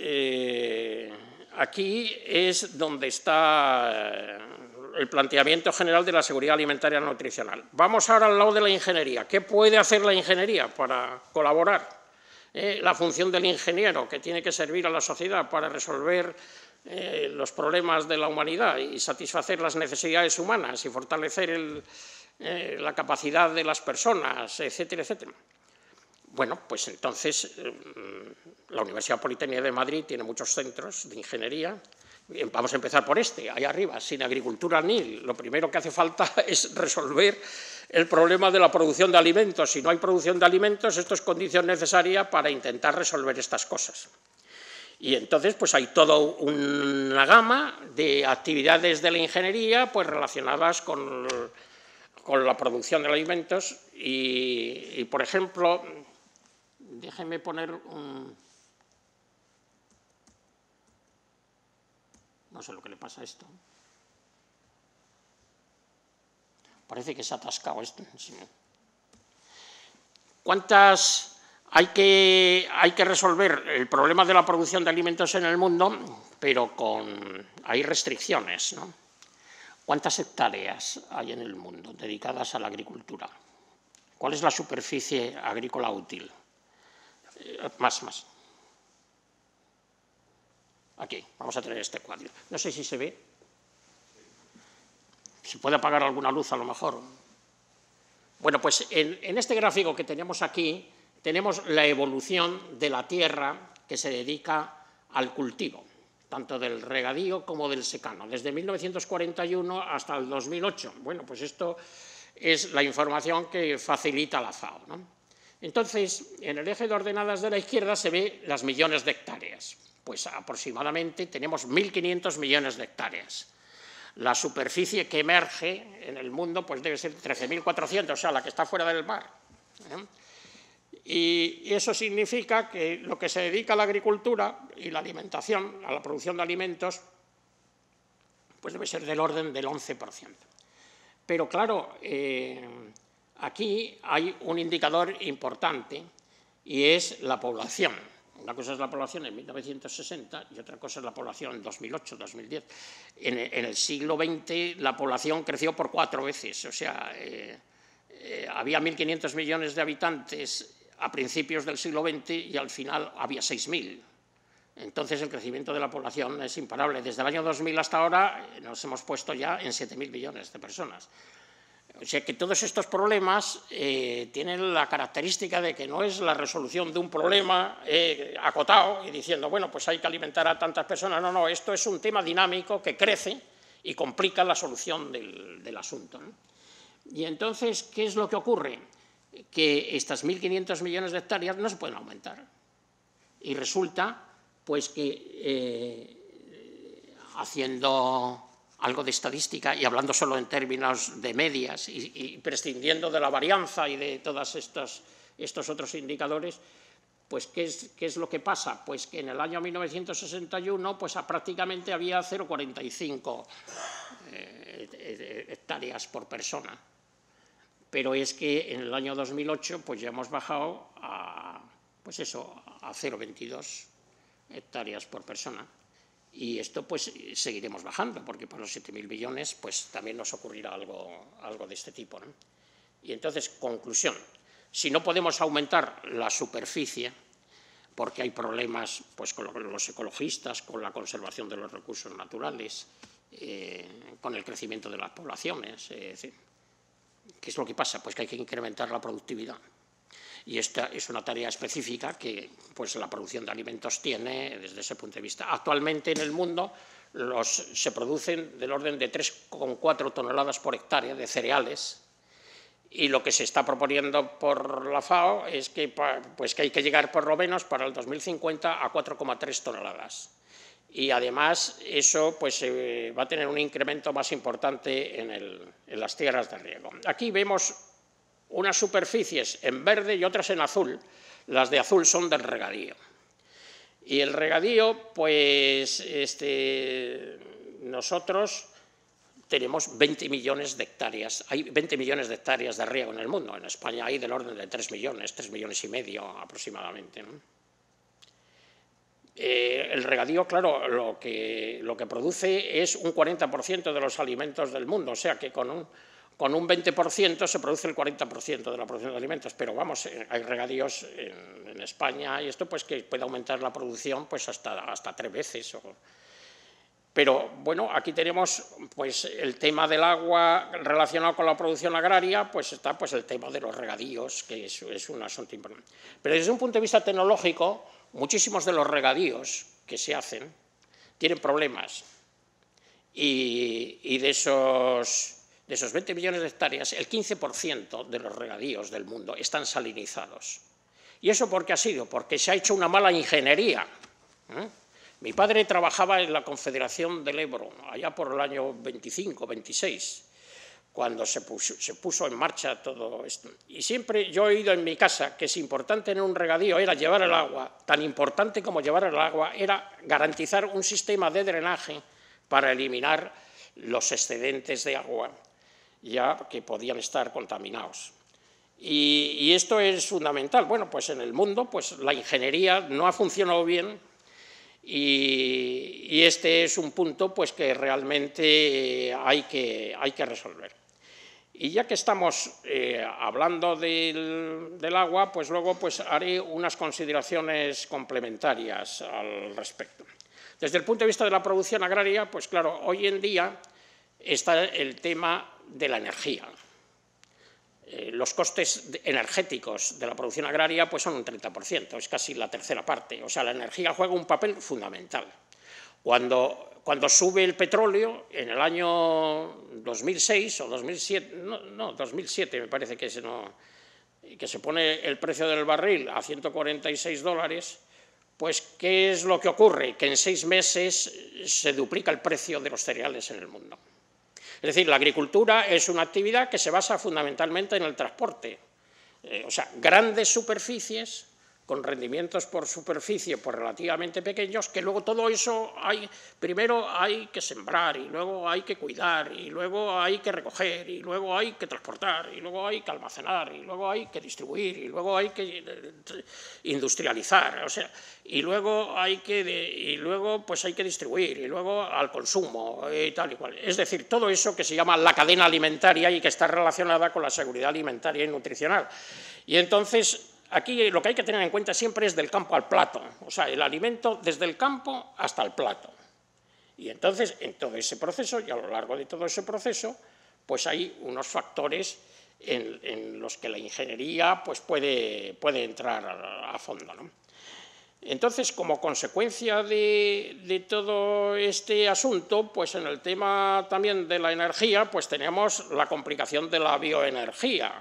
aquí es donde está el planteamiento general de la seguridad alimentaria nutricional. Vamos ahora al lado de la ingeniería. ¿Qué puede hacer la ingeniería para colaborar? La función del ingeniero, que tiene que servir a la sociedad para resolver los problemas de la humanidad y satisfacer las necesidades humanas y fortalecer la capacidad de las personas, etcétera, etcétera. Bueno, pues entonces la Universidad Politécnica de Madrid tiene muchos centros de ingeniería. Vamos a empezar por este, ahí arriba, sin agricultura NIL. Lo primero que hace falta es resolver el problema de la producción de alimentos. Si no hay producción de alimentos, esto es condición necesaria para intentar resolver estas cosas. Y entonces pues hay toda una gama de actividades de la ingeniería pues relacionadas con la producción de alimentos y por ejemplo, déjenme poner un... No sé lo que le pasa a esto. Parece que se ha atascado esto. ¿Cuántas hay que resolver el problema de la producción de alimentos en el mundo, pero hay restricciones, ¿no? ¿Cuántas hectáreas hay en el mundo dedicadas a la agricultura? ¿Cuál es la superficie agrícola útil? Más. Aquí, vamos a tener este cuadro. No sé si se ve. ¿Se puede apagar alguna luz a lo mejor? Bueno, pues en este gráfico que tenemos aquí, tenemos la evolución de la tierra que se dedica al cultivo, tanto del regadío como del secano, desde 1941 hasta el 2008. Bueno, pues esto es la información que facilita la FAO, ¿no? Entonces, en el eje de ordenadas de la izquierda se ve las millones de hectáreas. Pues aproximadamente tenemos 1.500 millones de hectáreas. La superficie que emerge en el mundo pues debe ser 13.400, o sea, la que está fuera del mar. Y eso significa que lo que se dedica a la agricultura y la alimentación, a la producción de alimentos, pues debe ser del orden del 11%. Pero claro, aquí hay un indicador importante y es la población. Una cosa es la población en 1960 y otra cosa es la población en 2008, 2010. En el siglo XX la población creció por 4 veces, o sea, había 1.500 millones de habitantes a principios del siglo XX y al final había 6.000. Entonces el crecimiento de la población es imparable. Desde el año 2000 hasta ahora nos hemos puesto ya en 7.000 millones de personas. O sea que todos estos problemas tienen la característica de que no es la resolución de un problema acotado y diciendo, bueno, pues hay que alimentar a tantas personas. No, esto es un tema dinámico que crece y complica la solución del asunto, ¿no? Y entonces, ¿qué es lo que ocurre? Que estas 1.500 millones de hectáreas no se pueden aumentar. Y resulta, pues, que haciendo algo de estadística y hablando solo en términos de medias y prescindiendo de la varianza y de todos estos otros indicadores, pues ¿qué es lo que pasa? Pues que en el año 1961 pues prácticamente había 0,45 hectáreas por persona. Pero es que en el año 2008 pues ya hemos bajado a 0,22 hectáreas por persona. Y esto pues seguiremos bajando, porque por los 7.000 millones pues también nos ocurrirá algo de este tipo, ¿no? Y entonces, conclusión, si no podemos aumentar la superficie, porque hay problemas pues, con los ecologistas, con la conservación de los recursos naturales, con el crecimiento de las poblaciones, ¿qué es lo que pasa? Pues que hay que incrementar la productividad. Y esta es una tarea específica que pues, la producción de alimentos tiene desde ese punto de vista. Actualmente en el mundo se producen del orden de 3,4 toneladas por hectárea de cereales, y lo que se está proponiendo por la FAO es que hay que llegar por lo menos para el 2050 a 4,3 toneladas. Y además eso pues, va a tener un incremento más importante en las tierras de riego. Aquí vemos unas superficies en verde y otras en azul. Las de azul son del regadío. Y el regadío, pues nosotros tenemos 20 millones de hectáreas. Hay 20 millones de hectáreas de riego en el mundo. En España hay del orden de 3 millones y medio aproximadamente, ¿no? El regadío, claro, lo que produce es un 40% de los alimentos del mundo, o sea que con un 20% se produce el 40% de la producción de alimentos, pero vamos, hay regadíos en España y esto pues que puede aumentar la producción pues hasta 3 veces. Pero bueno, aquí tenemos pues el tema del agua relacionado con la producción agraria, pues está pues el tema de los regadíos, que es un asunto importante. Pero desde un punto de vista tecnológico, muchísimos de los regadíos que se hacen tienen problemas. Y de esos 20 millones de hectáreas, el 15% de los regadíos del mundo están salinizados. ¿Y eso por qué ha sido? Porque se ha hecho una mala ingeniería. Mi padre trabajaba en la Confederación del Ebro, allá por el año 25, 26, cuando se puso en marcha todo esto. Y siempre yo he oído en mi casa que si importante en un regadío era llevar el agua, tan importante como llevar el agua era garantizar un sistema de drenaje para eliminar los excedentes de agua, ya que podían estar contaminados. Y esto es fundamental. Bueno, pues en el mundo pues la ingeniería no ha funcionado bien. Y este es un punto pues, que realmente hay que resolver. Y ya que estamos hablando del agua, pues luego pues, haré unas consideraciones complementarias al respecto. Desde el punto de vista de la producción agraria, pues claro, hoy en día está el tema de la energía. Los costes energéticos de la producción agraria pues son un 30%, es casi la tercera parte. O sea, la energía juega un papel fundamental. Cuando sube el petróleo, en el año 2006 o 2007, no 2007 me parece que se pone el precio del barril a $146, pues ¿qué es lo que ocurre? Que en 6 meses se duplica el precio de los cereales en el mundo. Es decir, la agricultura es una actividad que se basa fundamentalmente en el transporte. O sea, grandes superficies con rendimientos por superficie pues, relativamente pequeños, que luego todo eso primero hay que sembrar, y luego hay que cuidar, y luego hay que recoger, y luego hay que transportar, y luego hay que almacenar, y luego hay que distribuir, y luego hay que industrializar, o sea, y luego pues hay que distribuir, y luego al consumo, y tal y cual. Es decir, todo eso que se llama la cadena alimentaria y que está relacionada con la seguridad alimentaria y nutricional. Y entonces, aquí lo que hay que tener en cuenta siempre es del campo al plato, o sea, el alimento desde el campo hasta el plato. Y entonces, en todo ese proceso, y a lo largo de todo ese proceso, pues hay unos factores en los que la ingeniería pues, puede entrar a fondo, ¿no? Entonces, como consecuencia de todo este asunto, pues en el tema también de la energía, pues tenemos la complicación de la bioenergía.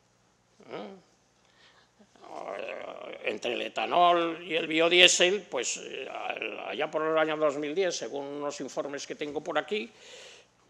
Entre el etanol y el biodiesel, pues allá por el año 2010, según unos informes que tengo por aquí,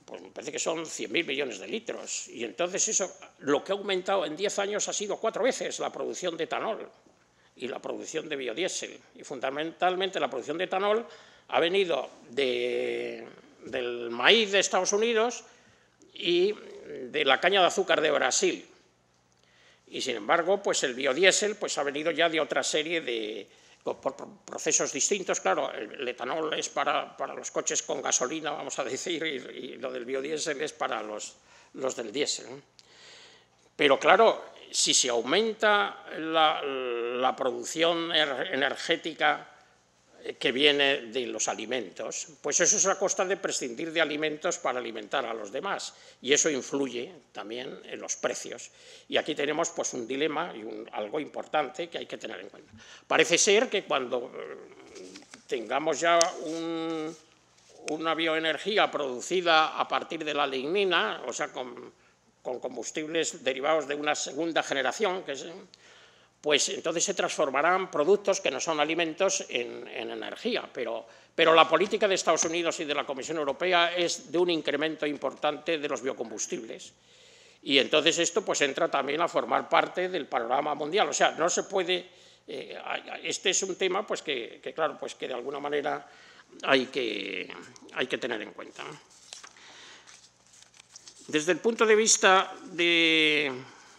pues me parece que son 100.000 millones de litros. Y entonces eso, lo que ha aumentado en 10 años ha sido 4 veces la producción de etanol y la producción de biodiesel. Y fundamentalmente la producción de etanol ha venido del maíz de Estados Unidos y de la caña de azúcar de Brasil. Y sin embargo, pues el biodiesel pues ha venido ya de otra serie de por procesos distintos. Claro, el etanol es para los coches con gasolina, vamos a decir, y lo del biodiesel es para los del diésel, ¿no? Pero claro, si se aumenta la producción energética que viene de los alimentos, pues eso es a costa de prescindir de alimentos para alimentar a los demás, y eso influye también en los precios. Y aquí tenemos pues un dilema y algo importante que hay que tener en cuenta. Parece ser que cuando tengamos ya una bioenergía producida a partir de la lignina, o sea, con combustibles derivados de una segunda generación, pues entonces se transformarán productos que no son alimentos en energía. Pero la política de Estados Unidos y de la Comisión Europea es de un incremento importante de los biocombustibles. Y entonces esto pues entra también a formar parte del panorama mundial. O sea, no se puede... este es un tema pues que claro, pues que de alguna manera hay que tener en cuenta, ¿no? Desde el punto de vista de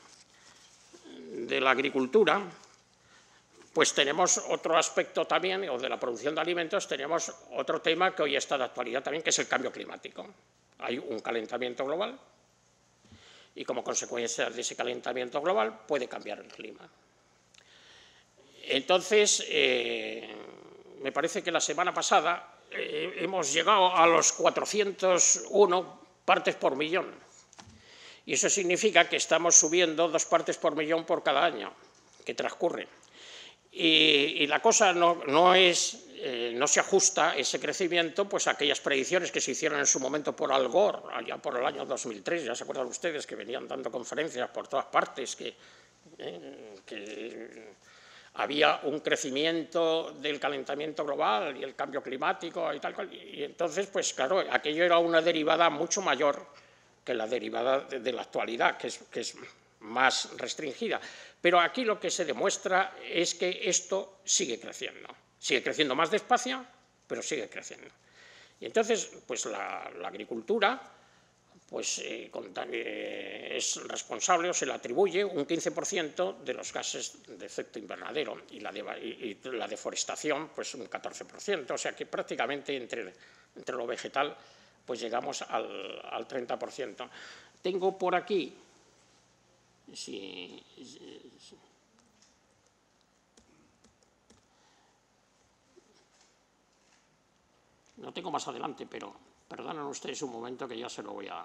la agricultura, pues tenemos otro aspecto también, o de la producción de alimentos, tenemos otro tema que hoy está de actualidad también, que es el cambio climático. Hay un calentamiento global y como consecuencia de ese calentamiento global puede cambiar el clima. Entonces, me parece que la semana pasada hemos llegado a los 401 partes por millón. Y eso significa que estamos subiendo 2 partes por millón por cada año que transcurre. Y la cosa no se ajusta, ese crecimiento, pues a aquellas predicciones que se hicieron en su momento por Al Gore, allá por el año 2003, ya se acuerdan ustedes que venían dando conferencias por todas partes, que había un crecimiento del calentamiento global y el cambio climático y tal cual. Y entonces, pues claro, aquello era una derivada mucho mayor que la derivada de la actualidad, que es más restringida. Pero aquí lo que se demuestra es que esto sigue creciendo más despacio, pero sigue creciendo. Y entonces, pues la agricultura pues, es responsable o se le atribuye un 15% de los gases de efecto invernadero y la deforestación pues un 14%, o sea que prácticamente entre lo vegetal pues llegamos al 30%. Tengo por aquí, no tengo más adelante, pero perdonen ustedes un momento que ya se lo voy a...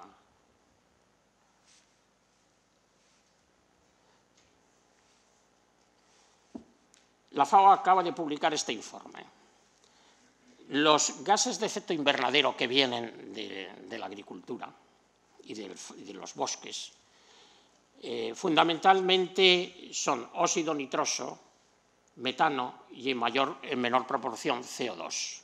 La FAO acaba de publicar este informe. Los gases de efecto invernadero que vienen de la agricultura y de los bosques, fundamentalmente son óxido nitroso, metano y en menor proporción CO2.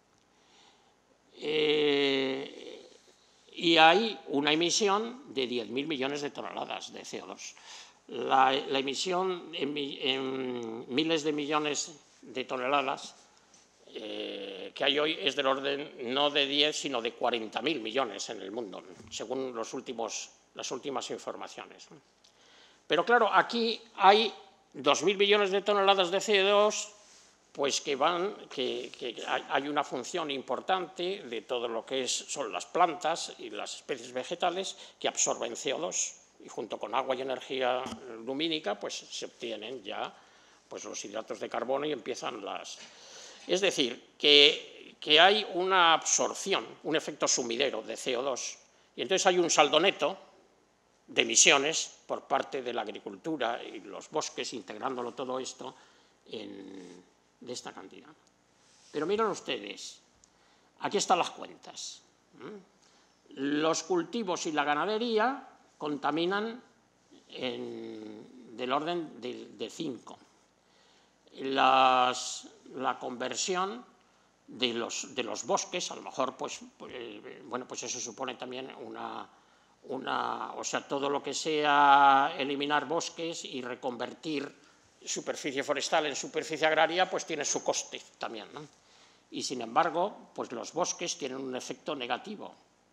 Y hay una emisión de 10.000 millones de toneladas de CO2. La emisión en miles de millones de toneladas que hay hoy es del orden no de 10, sino de 40.000 millones en el mundo, según las últimas informaciones. Pero claro, aquí hay 2.000 millones de toneladas de CO2, pues que hay una función importante de todo lo que son las plantas y las especies vegetales que absorben CO2 y junto con agua y energía lumínica pues se obtienen ya pues, los hidratos de carbono y empiezan las... Es decir, que hay una absorción, un efecto sumidero de CO2 y entonces hay un saldo neto de emisiones por parte de la agricultura y los bosques, integrándolo todo esto de esta cantidad. Pero miren ustedes, aquí están las cuentas. Los cultivos y la ganadería contaminan del orden de 5. La conversión de los bosques, a lo mejor, pues eso supone también o sea, todo lo que sea eliminar bosques y reconvertir superficie forestal en superficie agraria, pues tiene su coste también, ¿no? Y sin embargo, pues los bosques tienen un efecto negativo.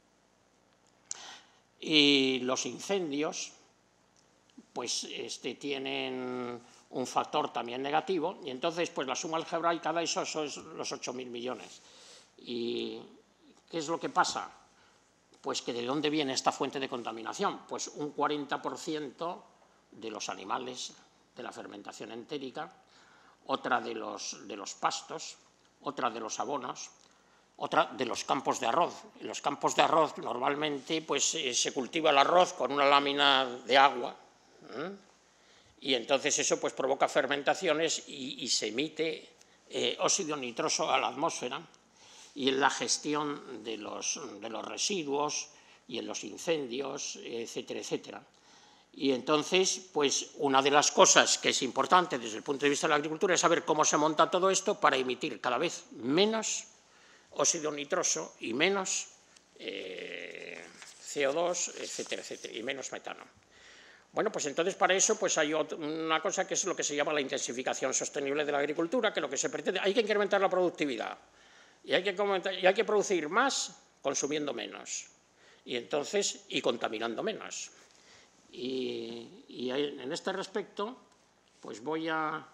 Y los incendios, pues tienen un factor también negativo, y entonces pues la suma algebraica de eso son los 8.000 millones. ¿Y qué es lo que pasa? Pues que ¿de dónde viene esta fuente de contaminación? Pues un 40% de los animales de la fermentación entérica, otra de los pastos, otra de los abonos, otra de los campos de arroz. En los campos de arroz normalmente pues, se cultiva el arroz con una lámina de agua, y entonces eso pues, provoca fermentaciones y se emite óxido nitroso a la atmósfera, y en la gestión de los residuos y en los incendios, etcétera, etcétera. Y entonces, pues una de las cosas que es importante desde el punto de vista de la agricultura es saber cómo se monta todo esto para emitir cada vez menos óxido nitroso y menos CO2, etcétera, etcétera, y menos metano. Bueno, pues entonces para eso pues hay una cosa que es lo que se llama la intensificación sostenible de la agricultura, que lo que se pretende, hay que incrementar la productividad y hay que producir más consumiendo menos y contaminando menos. Y en este respecto, pues voy a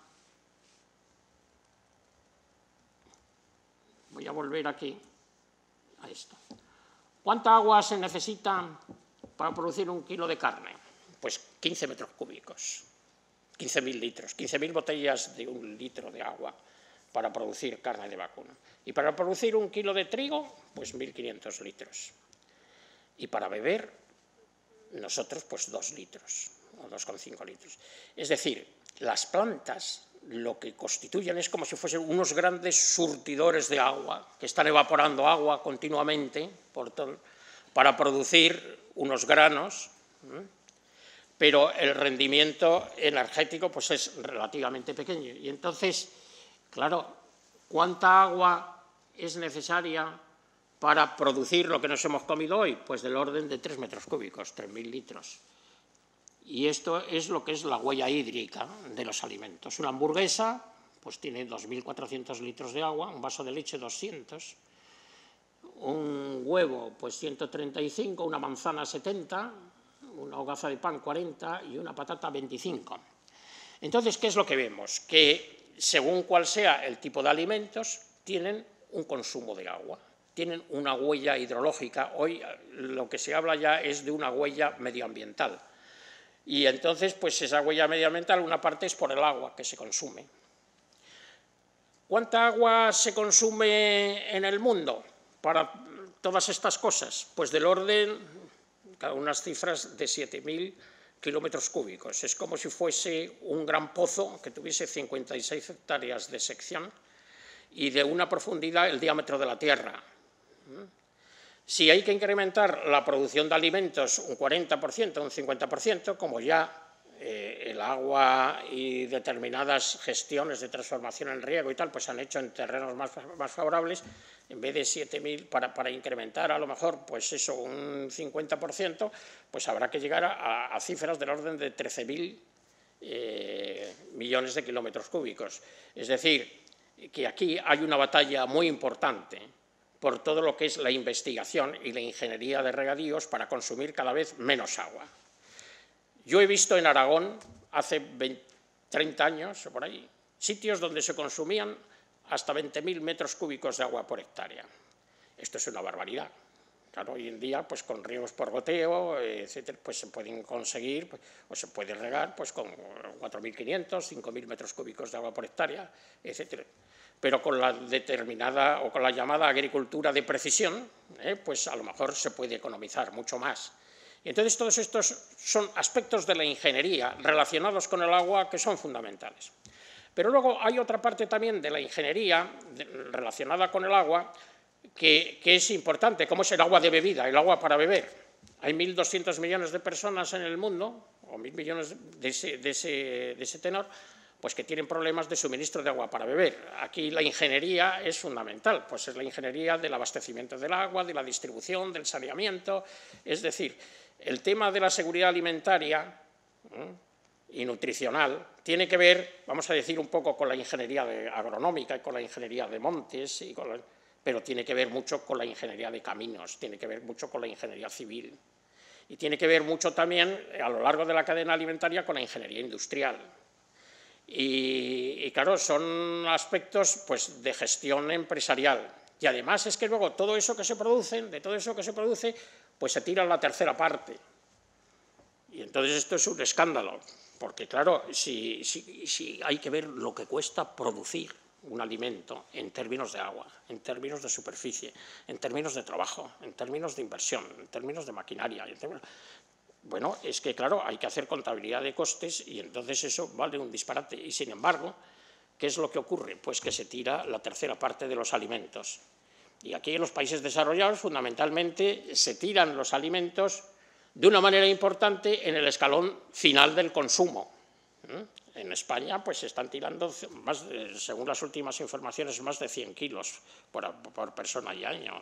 volver aquí a esto. ¿Cuánta agua se necesita para producir 1 kilo de carne? Pues 15 metros cúbicos, 15.000 litros, 15.000 botellas de 1 litro de agua para producir carne de vacuno. Y para producir 1 kilo de trigo, pues 1.500 litros. Y para beber, nosotros, pues 2 litros o 2,5 litros. Es decir, las plantas lo que constituyen es como si fuesen unos grandes surtidores de agua que están evaporando agua continuamente para producir unos granos, pero el rendimiento energético pues es relativamente pequeño. Y entonces, claro, ¿cuánta agua es necesaria para producir lo que nos hemos comido hoy? Pues del orden de 3 metros cúbicos, 3.000 litros. Y esto es lo que es la huella hídrica de los alimentos. Una hamburguesa pues tiene 2.400 litros de agua, un vaso de leche 200, un huevo pues 135, una manzana 70, una hogaza de pan 40 y una patata 25. Entonces, ¿qué es lo que vemos? Que según cuál sea el tipo de alimentos, tienen un consumo de agua, tienen una huella hidrológica. Hoy lo que se habla ya es de una huella medioambiental. Y entonces, pues esa huella medioambiental, una parte es por el agua que se consume. ¿Cuánta agua se consume en el mundo para todas estas cosas? Pues del orden, unas cifras de 7.000 kilómetros cúbicos. Es como si fuese un gran pozo que tuviese 56 hectáreas de sección y de una profundidad el diámetro de la Tierra. Si hay que incrementar la producción de alimentos un 40%, un 50%, como ya el agua y determinadas gestiones de transformación en riego y tal, pues han hecho en terrenos más favorables, en vez de 7.000, para incrementar a lo mejor, pues eso, un 50%, pues habrá que llegar a cifras del orden de 13.000 millones de kilómetros cúbicos. Es decir, que aquí hay una batalla muy importante por todo lo que es la investigación y la ingeniería de regadíos para consumir cada vez menos agua. Yo he visto en Aragón, hace 30 años o por ahí, sitios donde se consumían hasta 20.000 metros cúbicos de agua por hectárea. Esto es una barbaridad. Claro, hoy en día, pues con riegos por goteo, etcétera, pues se pueden conseguir, o se puede regar, pues con 4.500, 5.000 metros cúbicos de agua por hectárea, etcétera. Pero con la determinada o con la llamada agricultura de precisión, pues a lo mejor se puede economizar mucho más. Y entonces todos estos son aspectos de la ingeniería relacionados con el agua que son fundamentales. Pero luego hay otra parte también de la ingeniería relacionada con el agua que es importante, como es el agua de bebida, el agua para beber. Hay 1.200 millones de personas en el mundo, o 1.000 millones de ese tenor, pues que tienen problemas de suministro de agua para beber. Aquí la ingeniería es fundamental, pues es la ingeniería del abastecimiento del agua, de la distribución, del saneamiento. Es decir, el tema de la seguridad alimentaria y nutricional tiene que ver, vamos a decir, un poco con la ingeniería agronómica y con la ingeniería de montes, pero tiene que ver mucho con la ingeniería de caminos, tiene que ver mucho con la ingeniería civil y tiene que ver mucho también a lo largo de la cadena alimentaria con la ingeniería industrial. Y claro, son aspectos pues, de gestión empresarial. Y además es que luego todo eso que se produce, pues se tira a la tercera parte. Y entonces esto es un escándalo, porque claro, si hay que ver lo que cuesta producir un alimento en términos de agua, en términos de superficie, en términos de trabajo, en términos de inversión, en términos de maquinaria. Bueno, es que claro, hay que hacer contabilidad de costes y entonces eso vale un disparate. Y sin embargo, ¿qué es lo que ocurre? Pues que se tira la tercera parte de los alimentos. Y aquí en los países desarrollados, fundamentalmente, se tiran los alimentos de una manera importante en el escalón final del consumo. En España pues se están tirando, según las últimas informaciones, más de 100 kilos por persona y año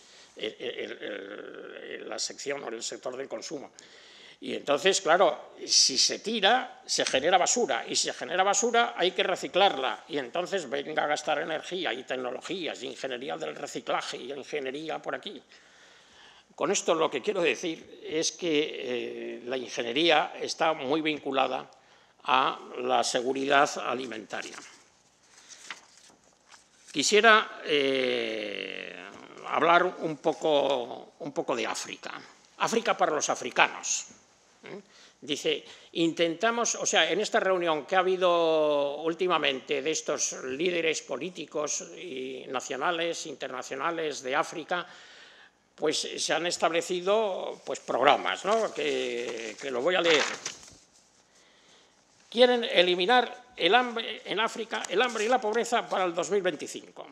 la sección o el sector del consumo. Y entonces, claro, si se tira, se genera basura, y si se genera basura hay que reciclarla, y entonces venga a gastar energía y tecnologías, y ingeniería del reciclaje, y ingeniería por aquí. Con esto lo que quiero decir es que la ingeniería está muy vinculada a la seguridad alimentaria. Quisiera hablar un poco de África. África para los africanos. Dice, intentamos, o sea, en esta reunión que ha habido últimamente de estos líderes políticos y nacionales, internacionales de África, pues se han establecido pues, programas, ¿no? que lo voy a leer. Quieren eliminar el hambre en África, el hambre y la pobreza para el 2025.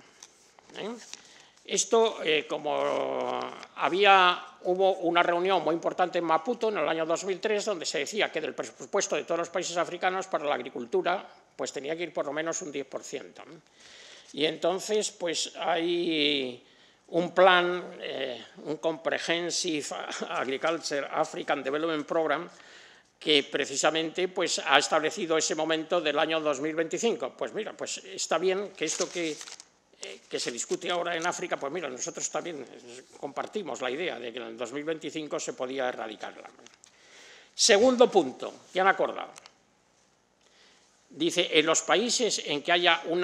Esto, como hubo una reunión muy importante en Maputo en el año 2003, donde se decía que del presupuesto de todos los países africanos para la agricultura pues tenía que ir por lo menos un 10%. Y entonces pues hay un plan, un Comprehensive Agriculture African Development Program, que precisamente pues, ha establecido ese momento del año 2025. Pues mira, pues está bien que esto que se discute ahora en África, pues mira, nosotros también compartimos la idea de que en el 2025 se podía erradicar el hambre. Segundo punto, que han acordado. Dice, en los países en que haya un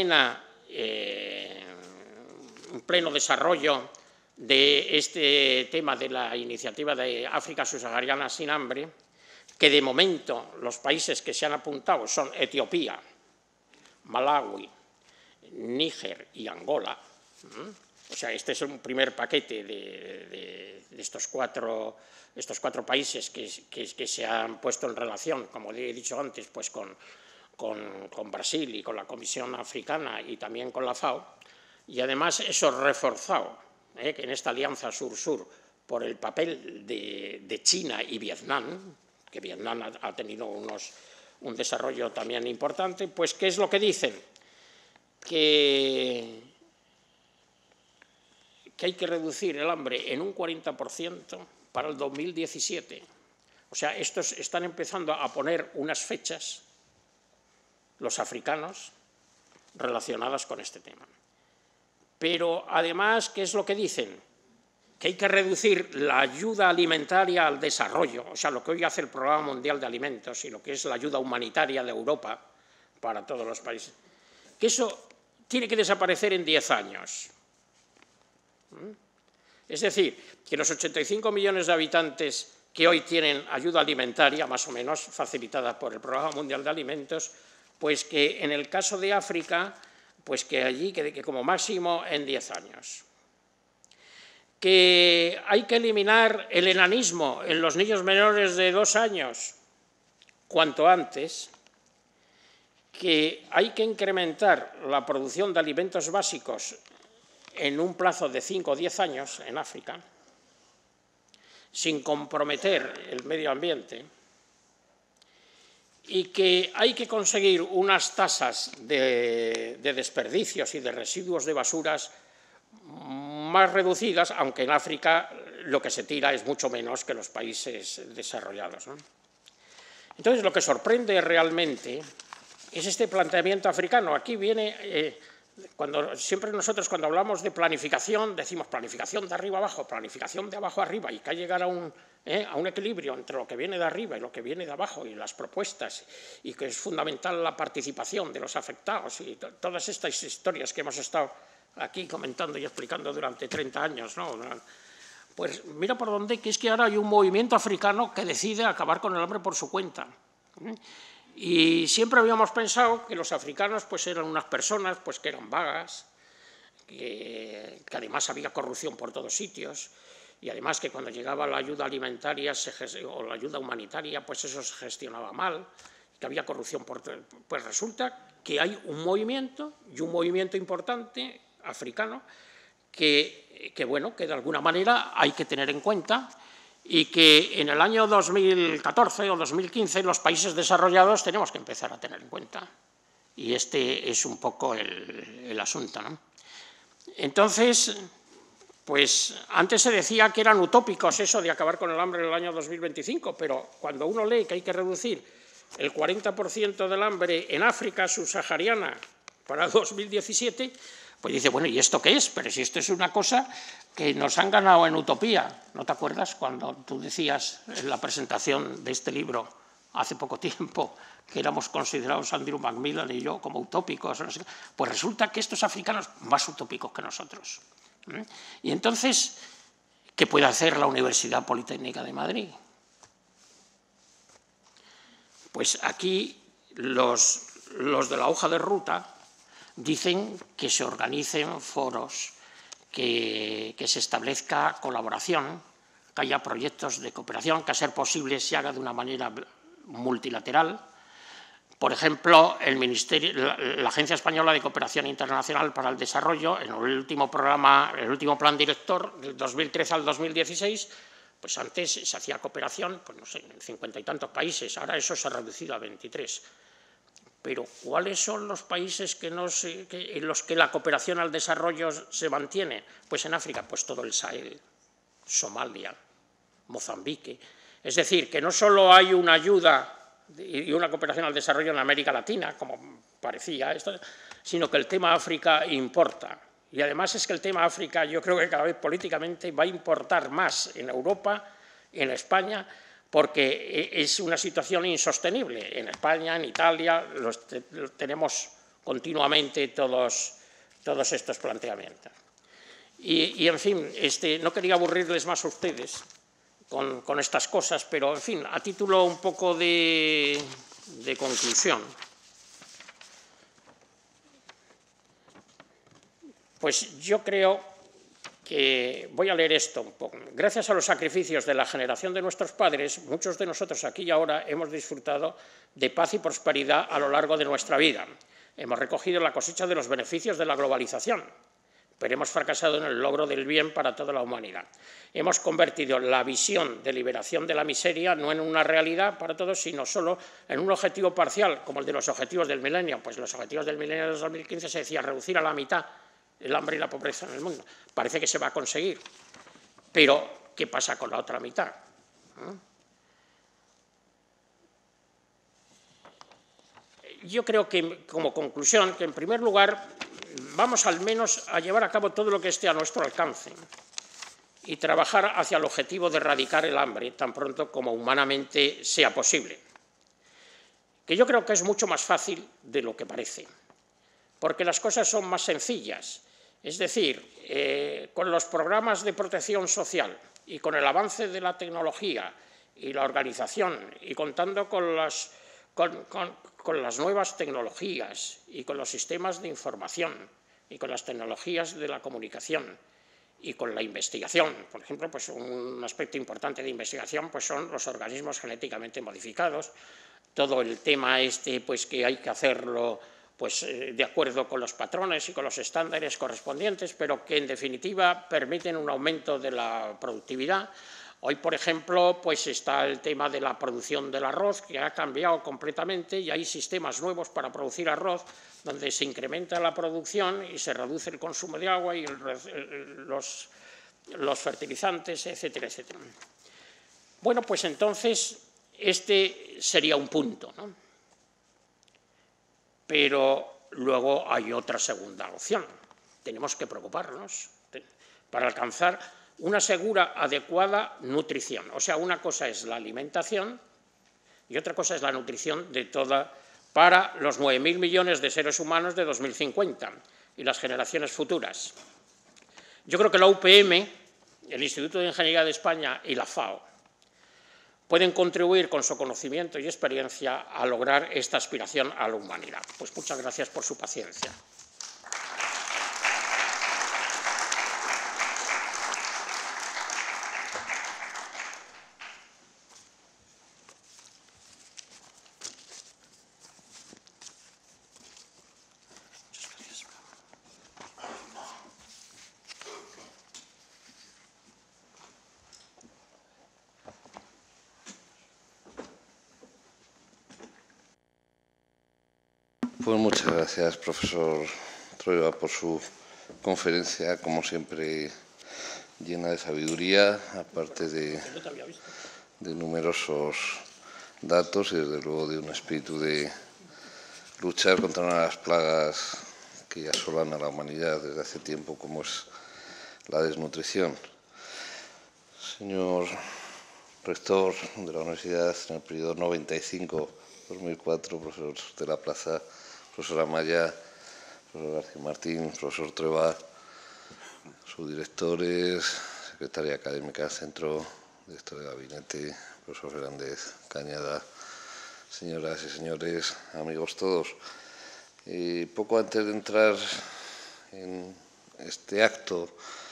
pleno desarrollo de este tema de la iniciativa de África subsahariana sin hambre, que de momento los países que se han apuntado son Etiopía, Malawi, Níger y Angola. O sea, este es un primer paquete de estos cuatro países que se han puesto en relación, como he dicho antes, pues con Brasil y con la Comisión Africana y también con la FAO. Y además eso reforzado en esta alianza sur-sur por el papel de China y Vietnam, que Vietnam ha tenido un desarrollo también importante, pues ¿qué es lo que dicen? Que hay que reducir el hambre en un 40% para el 2017. O sea, estos están empezando a poner unas fechas, los africanos, relacionadas con este tema. Pero además, ¿qué es lo que dicen? Que hay que reducir la ayuda alimentaria al desarrollo, o sea, lo que hoy hace el Programa Mundial de Alimentos y lo que es la ayuda humanitaria de Europa para todos los países, que eso tiene que desaparecer en 10 años. Es decir, que los 85 millones de habitantes que hoy tienen ayuda alimentaria, más o menos facilitada por el Programa Mundial de Alimentos, pues que en el caso de África, pues que allí que como máximo en 10 años. Que hay que eliminar el enanismo en los niños menores de 2 años cuanto antes, que hay que incrementar la producción de alimentos básicos en un plazo de 5 o 10 años en África, sin comprometer el medio ambiente, y que hay que conseguir unas tasas de desperdicios y de residuos de basuras más reducidas, aunque en África lo que se tira es mucho menos que los países desarrollados, ¿no? Entonces, lo que sorprende realmente es este planteamiento africano. Aquí viene, siempre nosotros cuando hablamos de planificación, decimos planificación de arriba abajo, planificación de abajo arriba, y que hay que llegar a un equilibrio entre lo que viene de arriba y lo que viene de abajo, y las propuestas, y que es fundamental la participación de los afectados, y todas estas historias que hemos estado aquí comentando y explicando durante 30 años, ¿no? Pues mira por dónde, que es que ahora hay un movimiento africano que decide acabar con el hambre por su cuenta. Y siempre habíamos pensado que los africanos pues eran unas personas pues que eran vagas, que además había corrupción por todos sitios, y además que cuando llegaba la ayuda alimentaria o la ayuda humanitaria, pues eso se gestionaba mal, que había corrupción pues resulta que hay un movimiento, y un movimiento importante africano, que de alguna manera hay que tener en cuenta, y que en el año 2014 o 2015 los países desarrollados tenemos que empezar a tener en cuenta. Y este es un poco el asunto, ¿no? Entonces, pues antes se decía que eran utópicos eso de acabar con el hambre en el año 2025, pero cuando uno lee que hay que reducir el 40% del hambre en África subsahariana para 2017, pues dice, bueno, ¿y esto qué es? Pero si esto es una cosa que nos han ganado en utopía. ¿No te acuerdas cuando tú decías en la presentación de este libro hace poco tiempo que éramos considerados, Andrew Macmillan y yo, como utópicos? Pues resulta que estos africanos más utópicos que nosotros. Y entonces, ¿qué puede hacer la Universidad Politécnica de Madrid? Pues aquí los de la hoja de ruta dicen que se organicen foros, que se establezca colaboración, que haya proyectos de cooperación, que a ser posible se haga de una manera multilateral. Por ejemplo, la Agencia Española de Cooperación Internacional para el Desarrollo, en el último plan director del 2013 al 2016, pues antes se hacía cooperación, pues no sé, en 50 y tantos países, ahora eso se ha reducido a 23. Pero ¿cuáles son los países en los que la cooperación al desarrollo se mantiene? Pues en África, pues todo el Sahel, Somalia, Mozambique. Es decir, que no solo hay una ayuda y una cooperación al desarrollo en América Latina, como parecía esto, sino que el tema África importa. Y además es que el tema África yo creo que cada vez políticamente va a importar más en Europa, en España, porque es una situación insostenible. En España, en Italia, tenemos continuamente todos estos planteamientos. Y en fin, no quería aburrirles más a ustedes con estas cosas, pero en fin, a título un poco de conclusión, pues yo creo que voy a leer esto un poco. Gracias a los sacrificios de la generación de nuestros padres, muchos de nosotros aquí y ahora hemos disfrutado de paz y prosperidad a lo largo de nuestra vida. Hemos recogido la cosecha de los beneficios de la globalización, pero hemos fracasado en el logro del bien para toda la humanidad. Hemos convertido la visión de liberación de la miseria no en una realidad para todos, sino solo en un objetivo parcial, como el de los objetivos del milenio. Pues los objetivos del milenio de 2015 se decía reducir a la mitad el hambre y la pobreza en el mundo. Parece que se va a conseguir, pero ¿qué pasa con la otra mitad? Yo creo que, como conclusión, que en primer lugar vamos al menos a llevar a cabo todo lo que esté a nuestro alcance y trabajar hacia el objetivo de erradicar el hambre tan pronto como humanamente sea posible, que yo creo que es mucho más fácil de lo que parece, porque las cosas son más sencillas. Es decir, con los programas de protección social y con el avance de la tecnología y la organización y contando con las nuevas tecnologías y con los sistemas de información y con las tecnologías de la comunicación y con la investigación. Por ejemplo, pues un aspecto importante de investigación pues son los organismos genéticamente modificados, todo el tema pues que hay que hacerlo pues de acuerdo con los patrones y con los estándares correspondientes, pero que en definitiva permiten un aumento de la productividad, Hoy, por ejemplo, pues está el tema de la producción del arroz, que ha cambiado completamente y hay sistemas nuevos para producir arroz donde se incrementa la producción y se reduce el consumo de agua y los fertilizantes, etcétera, etcétera. Bueno, pues entonces este sería un punto, ¿no? Pero luego hay otra segunda opción. Tenemos que preocuparnos para alcanzar una segura, adecuada nutrición. O sea, una cosa es la alimentación y otra cosa es la nutrición de toda, para los 9.000 millones de seres humanos de 2050 y las generaciones futuras. Yo creo que la UPM, el Instituto de Ingeniería de España y la FAO pueden contribuir con su conocimiento y experiencia a lograr esta aspiración a la humanidad. Pues muchas gracias por su paciencia. Pues muchas gracias, profesor Trueba, por su conferencia, como siempre llena de sabiduría, aparte de numerosos datos y desde luego de un espíritu de luchar contra una de las plagas que asolan a la humanidad desde hace tiempo, como es la desnutrición. Señor rector de la universidad en el periodo 95-2004, profesor de la Plaza, profesor Amaya, profesor García Martín, profesor Trueba, subdirectores, secretaria académica del centro, director de gabinete, profesor Fernández Cañada, señoras y señores, amigos todos. Poco antes de entrar en este acto,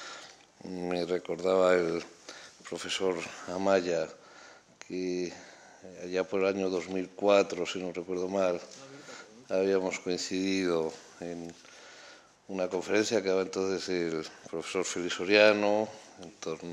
me recordaba el profesor Amaya que allá por el año 2004, si no recuerdo mal, habíamos coincidido en una conferencia que daba entonces el profesor Félix Soriano en torno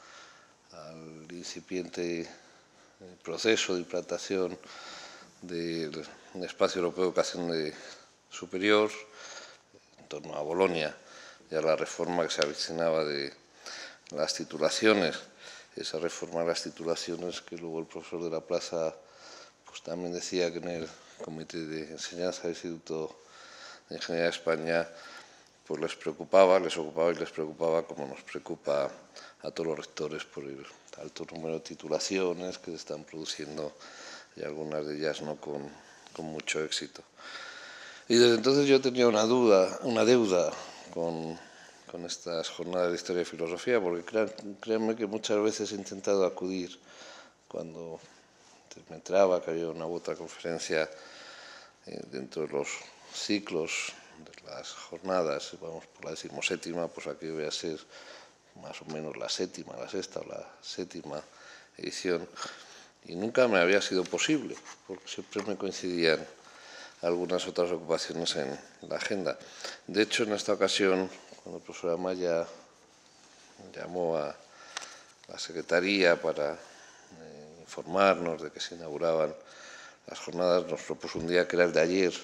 al incipiente proceso de implantación del espacio europeo de educación superior, en torno a Bolonia y a la reforma que se avecinaba de las titulaciones. Esa reforma de las titulaciones que luego el profesor de la Plaza pues también decía que en el Comité de Enseñanza del Instituto de Ingeniería de España pues les ocupaba y les preocupaba, como nos preocupa a todos los rectores, por el alto número de titulaciones que se están produciendo y algunas de ellas no con mucho éxito. Y desde entonces yo tenía una deuda con estas jornadas de Historia y Filosofía, porque créanme que muchas veces he intentado acudir cuando me enteraba que había una u otra conferencia dentro de los ciclos de las jornadas, vamos por la 17ª, pues aquí voy a ser más o menos la sexta o la séptima edición, y nunca me había sido posible, porque siempre me coincidían algunas otras ocupaciones en la agenda. De hecho, en esta ocasión, cuando el profesor Amaya llamó a la Secretaría para informarnos de que se inauguraban las jornadas, nos propuso un día que era el de ayer,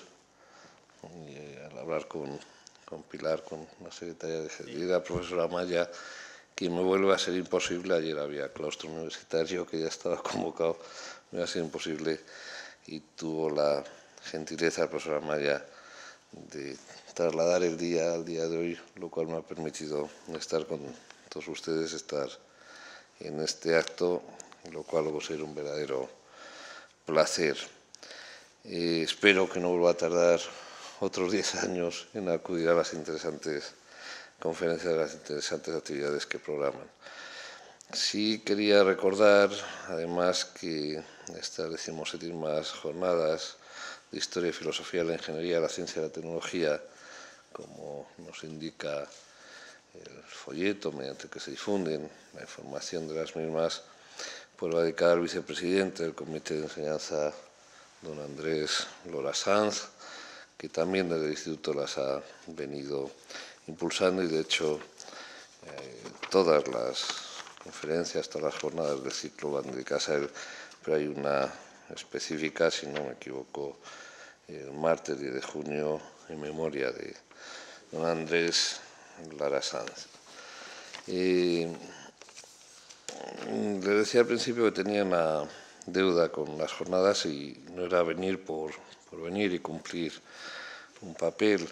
y al hablar con Pilar, con la secretaria, de la profesora Amaya, que me vuelve a ser imposible. Ayer había claustro universitario que ya estaba convocado, me va a ser imposible, y tuvo la gentileza el profesor Amaya de trasladar el día al día de hoy, lo cual me ha permitido estar con todos ustedes, estar en este acto, lo cual va a ser un verdadero placer. Espero que no vuelva a tardar otros 10 años en acudir a las interesantes conferencias, a las interesantes actividades que programan. Sí quería recordar, además, que estas 17ª jornadas de Historia y Filosofía de la Ingeniería, la Ciencia y la Tecnología, como nos indica el folleto mediante el que se difunden la información de las mismas, pues va dedicada al vicepresidente del Comité de Enseñanza, don Andrés Lora Sanz, que también desde el Instituto las ha venido impulsando, y de hecho todas las conferencias, todas las jornadas del ciclo van dedicadas a él, pero hay una específica, si no me equivoco, el martes 10 de junio, en memoria de don Andrés Lara Sanz. Le decía al principio que tenía una deuda con las jornadas y no era venir por venir y cumplir un papel.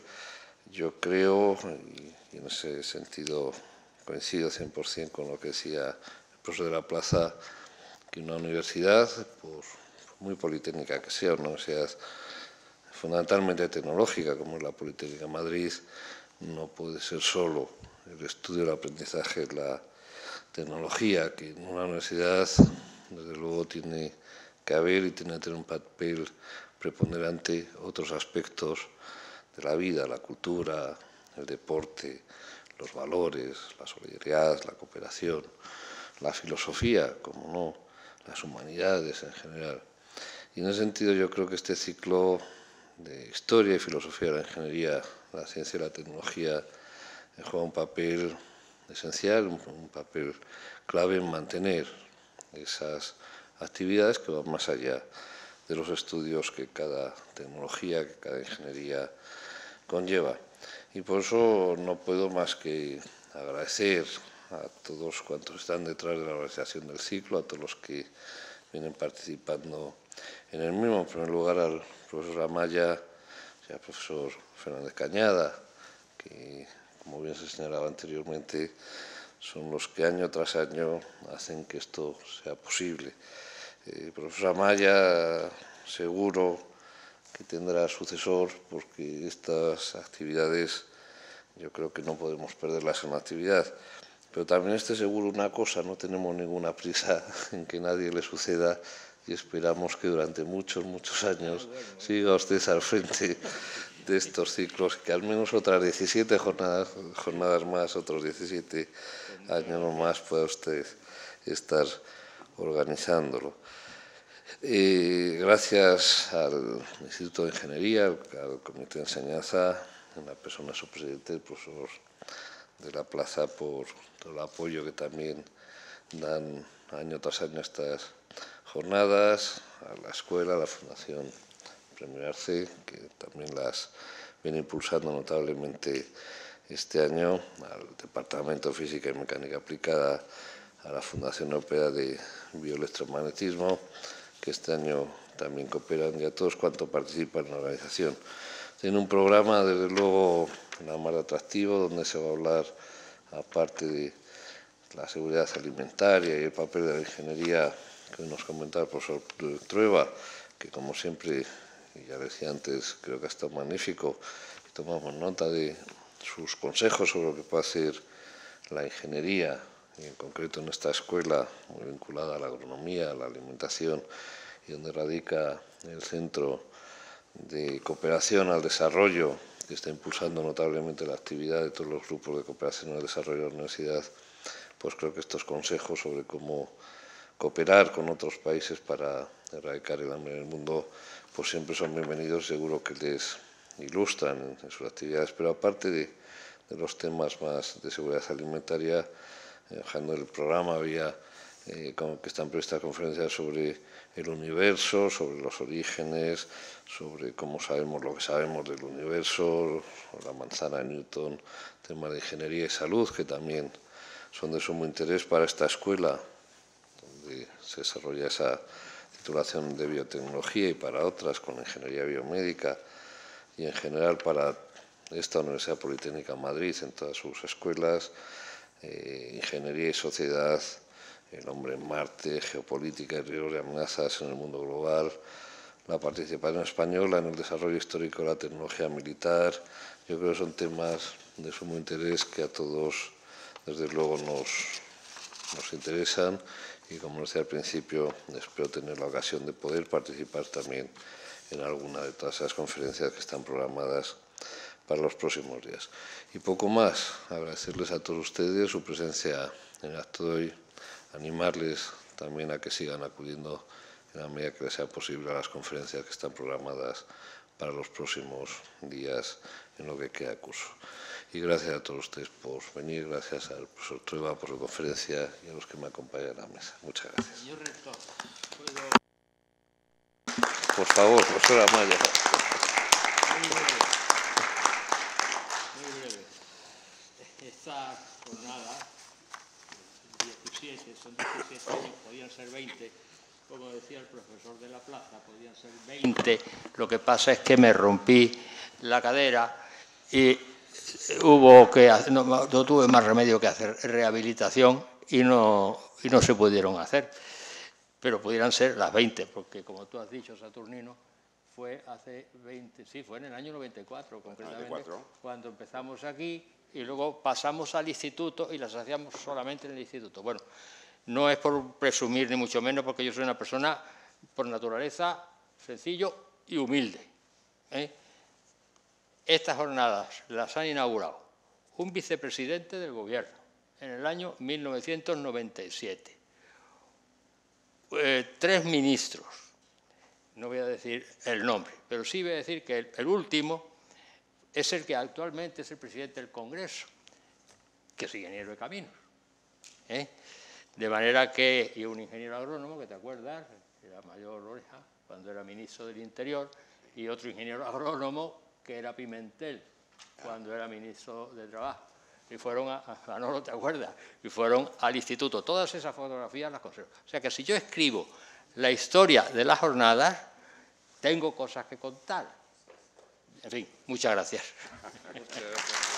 Yo creo, y en ese sentido coincido 100% con lo que decía el profesor de la Plaza, que una universidad, por muy politécnica que sea, una universidad fundamentalmente tecnológica como es la Politécnica de Madrid, no puede ser solo el estudio, el aprendizaje, la tecnología, que en una universidad desde luego tiene que haber y tiene que tener un papel preponderante otros aspectos de la vida, la cultura, el deporte, los valores, la solidaridad, la cooperación, la filosofía, como no, las humanidades en general. Y en ese sentido yo creo que este ciclo de historia y filosofía de la ingeniería, la ciencia y la tecnología juega un papel esencial, un papel clave en mantener esas actividades que van más allá de los estudios que cada tecnología, que cada ingeniería conlleva. Y por eso no puedo más que agradecer a todos cuantos están detrás de la organización del ciclo, a todos los que vienen participando en el mismo. En primer lugar al profesor Amaya y al profesor Fernández Cañada, que, como bien se señalaba anteriormente, son los que año tras año hacen que esto sea posible. Profesor Amaya seguro que tendrá sucesor, porque estas actividades yo creo que no podemos perderlas en la actividad. Pero también esté seguro una cosa, no tenemos ninguna prisa en que nadie le suceda y esperamos que durante muchos, muchos años siga usted al frente de estos ciclos, que al menos otras 17 jornadas más, otros 17 años más pueda usted estar organizándolo. Gracias al Instituto de Ingeniería, al Comité de Enseñanza, en la persona de su presidente, el profesor de la Plaza, por todo el apoyo que también dan año tras año estas jornadas, a la escuela, a la Fundación Premio Arce, que también las viene impulsando notablemente este año, al Departamento de Física y Mecánica Aplicada, a la Fundación Europea de Bioelectromagnetismo, que este año también cooperan, y a todos cuantos participan en la organización. Tiene un programa, desde luego, nada más atractivo, donde se va a hablar, aparte de la seguridad alimentaria y el papel de la ingeniería, que nos comentaba el profesor Trueba, que como siempre, y ya decía antes, creo que ha estado magnífico, y tomamos nota de sus consejos sobre lo que puede hacer la ingeniería, y en concreto en esta escuela muy vinculada a la agronomía, a la alimentación, y donde radica el Centro de Cooperación al Desarrollo, que está impulsando notablemente la actividad de todos los grupos de cooperación al desarrollo de la universidad. Pues creo que estos consejos sobre cómo cooperar con otros países para erradicar el hambre en el mundo, pues siempre son bienvenidos, seguro que les ilustran en sus actividades. Pero aparte de los temas más de seguridad alimentaria, en el programa había que están previstas conferencias sobre el universo, sobre los orígenes, sobre cómo sabemos lo que sabemos del universo, la manzana de Newton, temas de ingeniería y salud, que también son de sumo interés para esta escuela, donde se desarrolla esa titulación de biotecnología, y para otras con ingeniería biomédica, y en general para esta Universidad Politécnica de Madrid, en todas sus escuelas, ingeniería y sociedad, el hombre en Marte, geopolítica y riesgos de amenazas en el mundo global, la participación española en el desarrollo histórico de la tecnología militar. Yo creo que son temas de sumo interés que a todos, desde luego, nos interesan, y como decía al principio, espero tener la ocasión de poder participar también en alguna de todas esas conferencias que están programadas para los próximos días. Y poco más, agradecerles a todos ustedes su presencia en el acto de hoy, animarles también a que sigan acudiendo en la medida que les sea posible a las conferencias que están programadas para los próximos días en lo que queda de curso. Y gracias a todos ustedes por venir, gracias al profesor Trueba por su conferencia y a los que me acompañan a la mesa. Muchas gracias. Señor rector, ¿puedo? Por favor, profesora Amaya. Muy breve. Esta jornada, 17, son 17 años, podían ser 20, como decía el profesor de la plaza, podían ser 20. Lo que pasa es que me rompí la cadera y hubo que no tuve más remedio que hacer rehabilitación y no se pudieron hacer. Pero pudieran ser las 20, porque como tú has dicho, Saturnino, fue hace 20, sí, fue en el año 94, concretamente, 94. Cuando empezamos aquí y luego pasamos al instituto y las hacíamos solamente en el instituto. Bueno, no es por presumir ni mucho menos, porque yo soy una persona por naturaleza sencillo y humilde. Estas jornadas las han inaugurado un vicepresidente del gobierno en el año 1997. 3 ministros, no voy a decir el nombre, pero sí voy a decir que el último es el que actualmente es el presidente del Congreso, que es ingeniero de caminos. De manera que, y un ingeniero agrónomo, que te acuerdas, era Mayor Oreja, cuando era ministro del Interior, y otro ingeniero agrónomo, que era Pimentel, cuando era ministro de Trabajo. Y fueron no, no te acuerdas, y fueron al instituto. Todas esas fotografías las conservo. O sea que si yo escribo la historia de las jornadas, tengo cosas que contar. En fin, muchas gracias.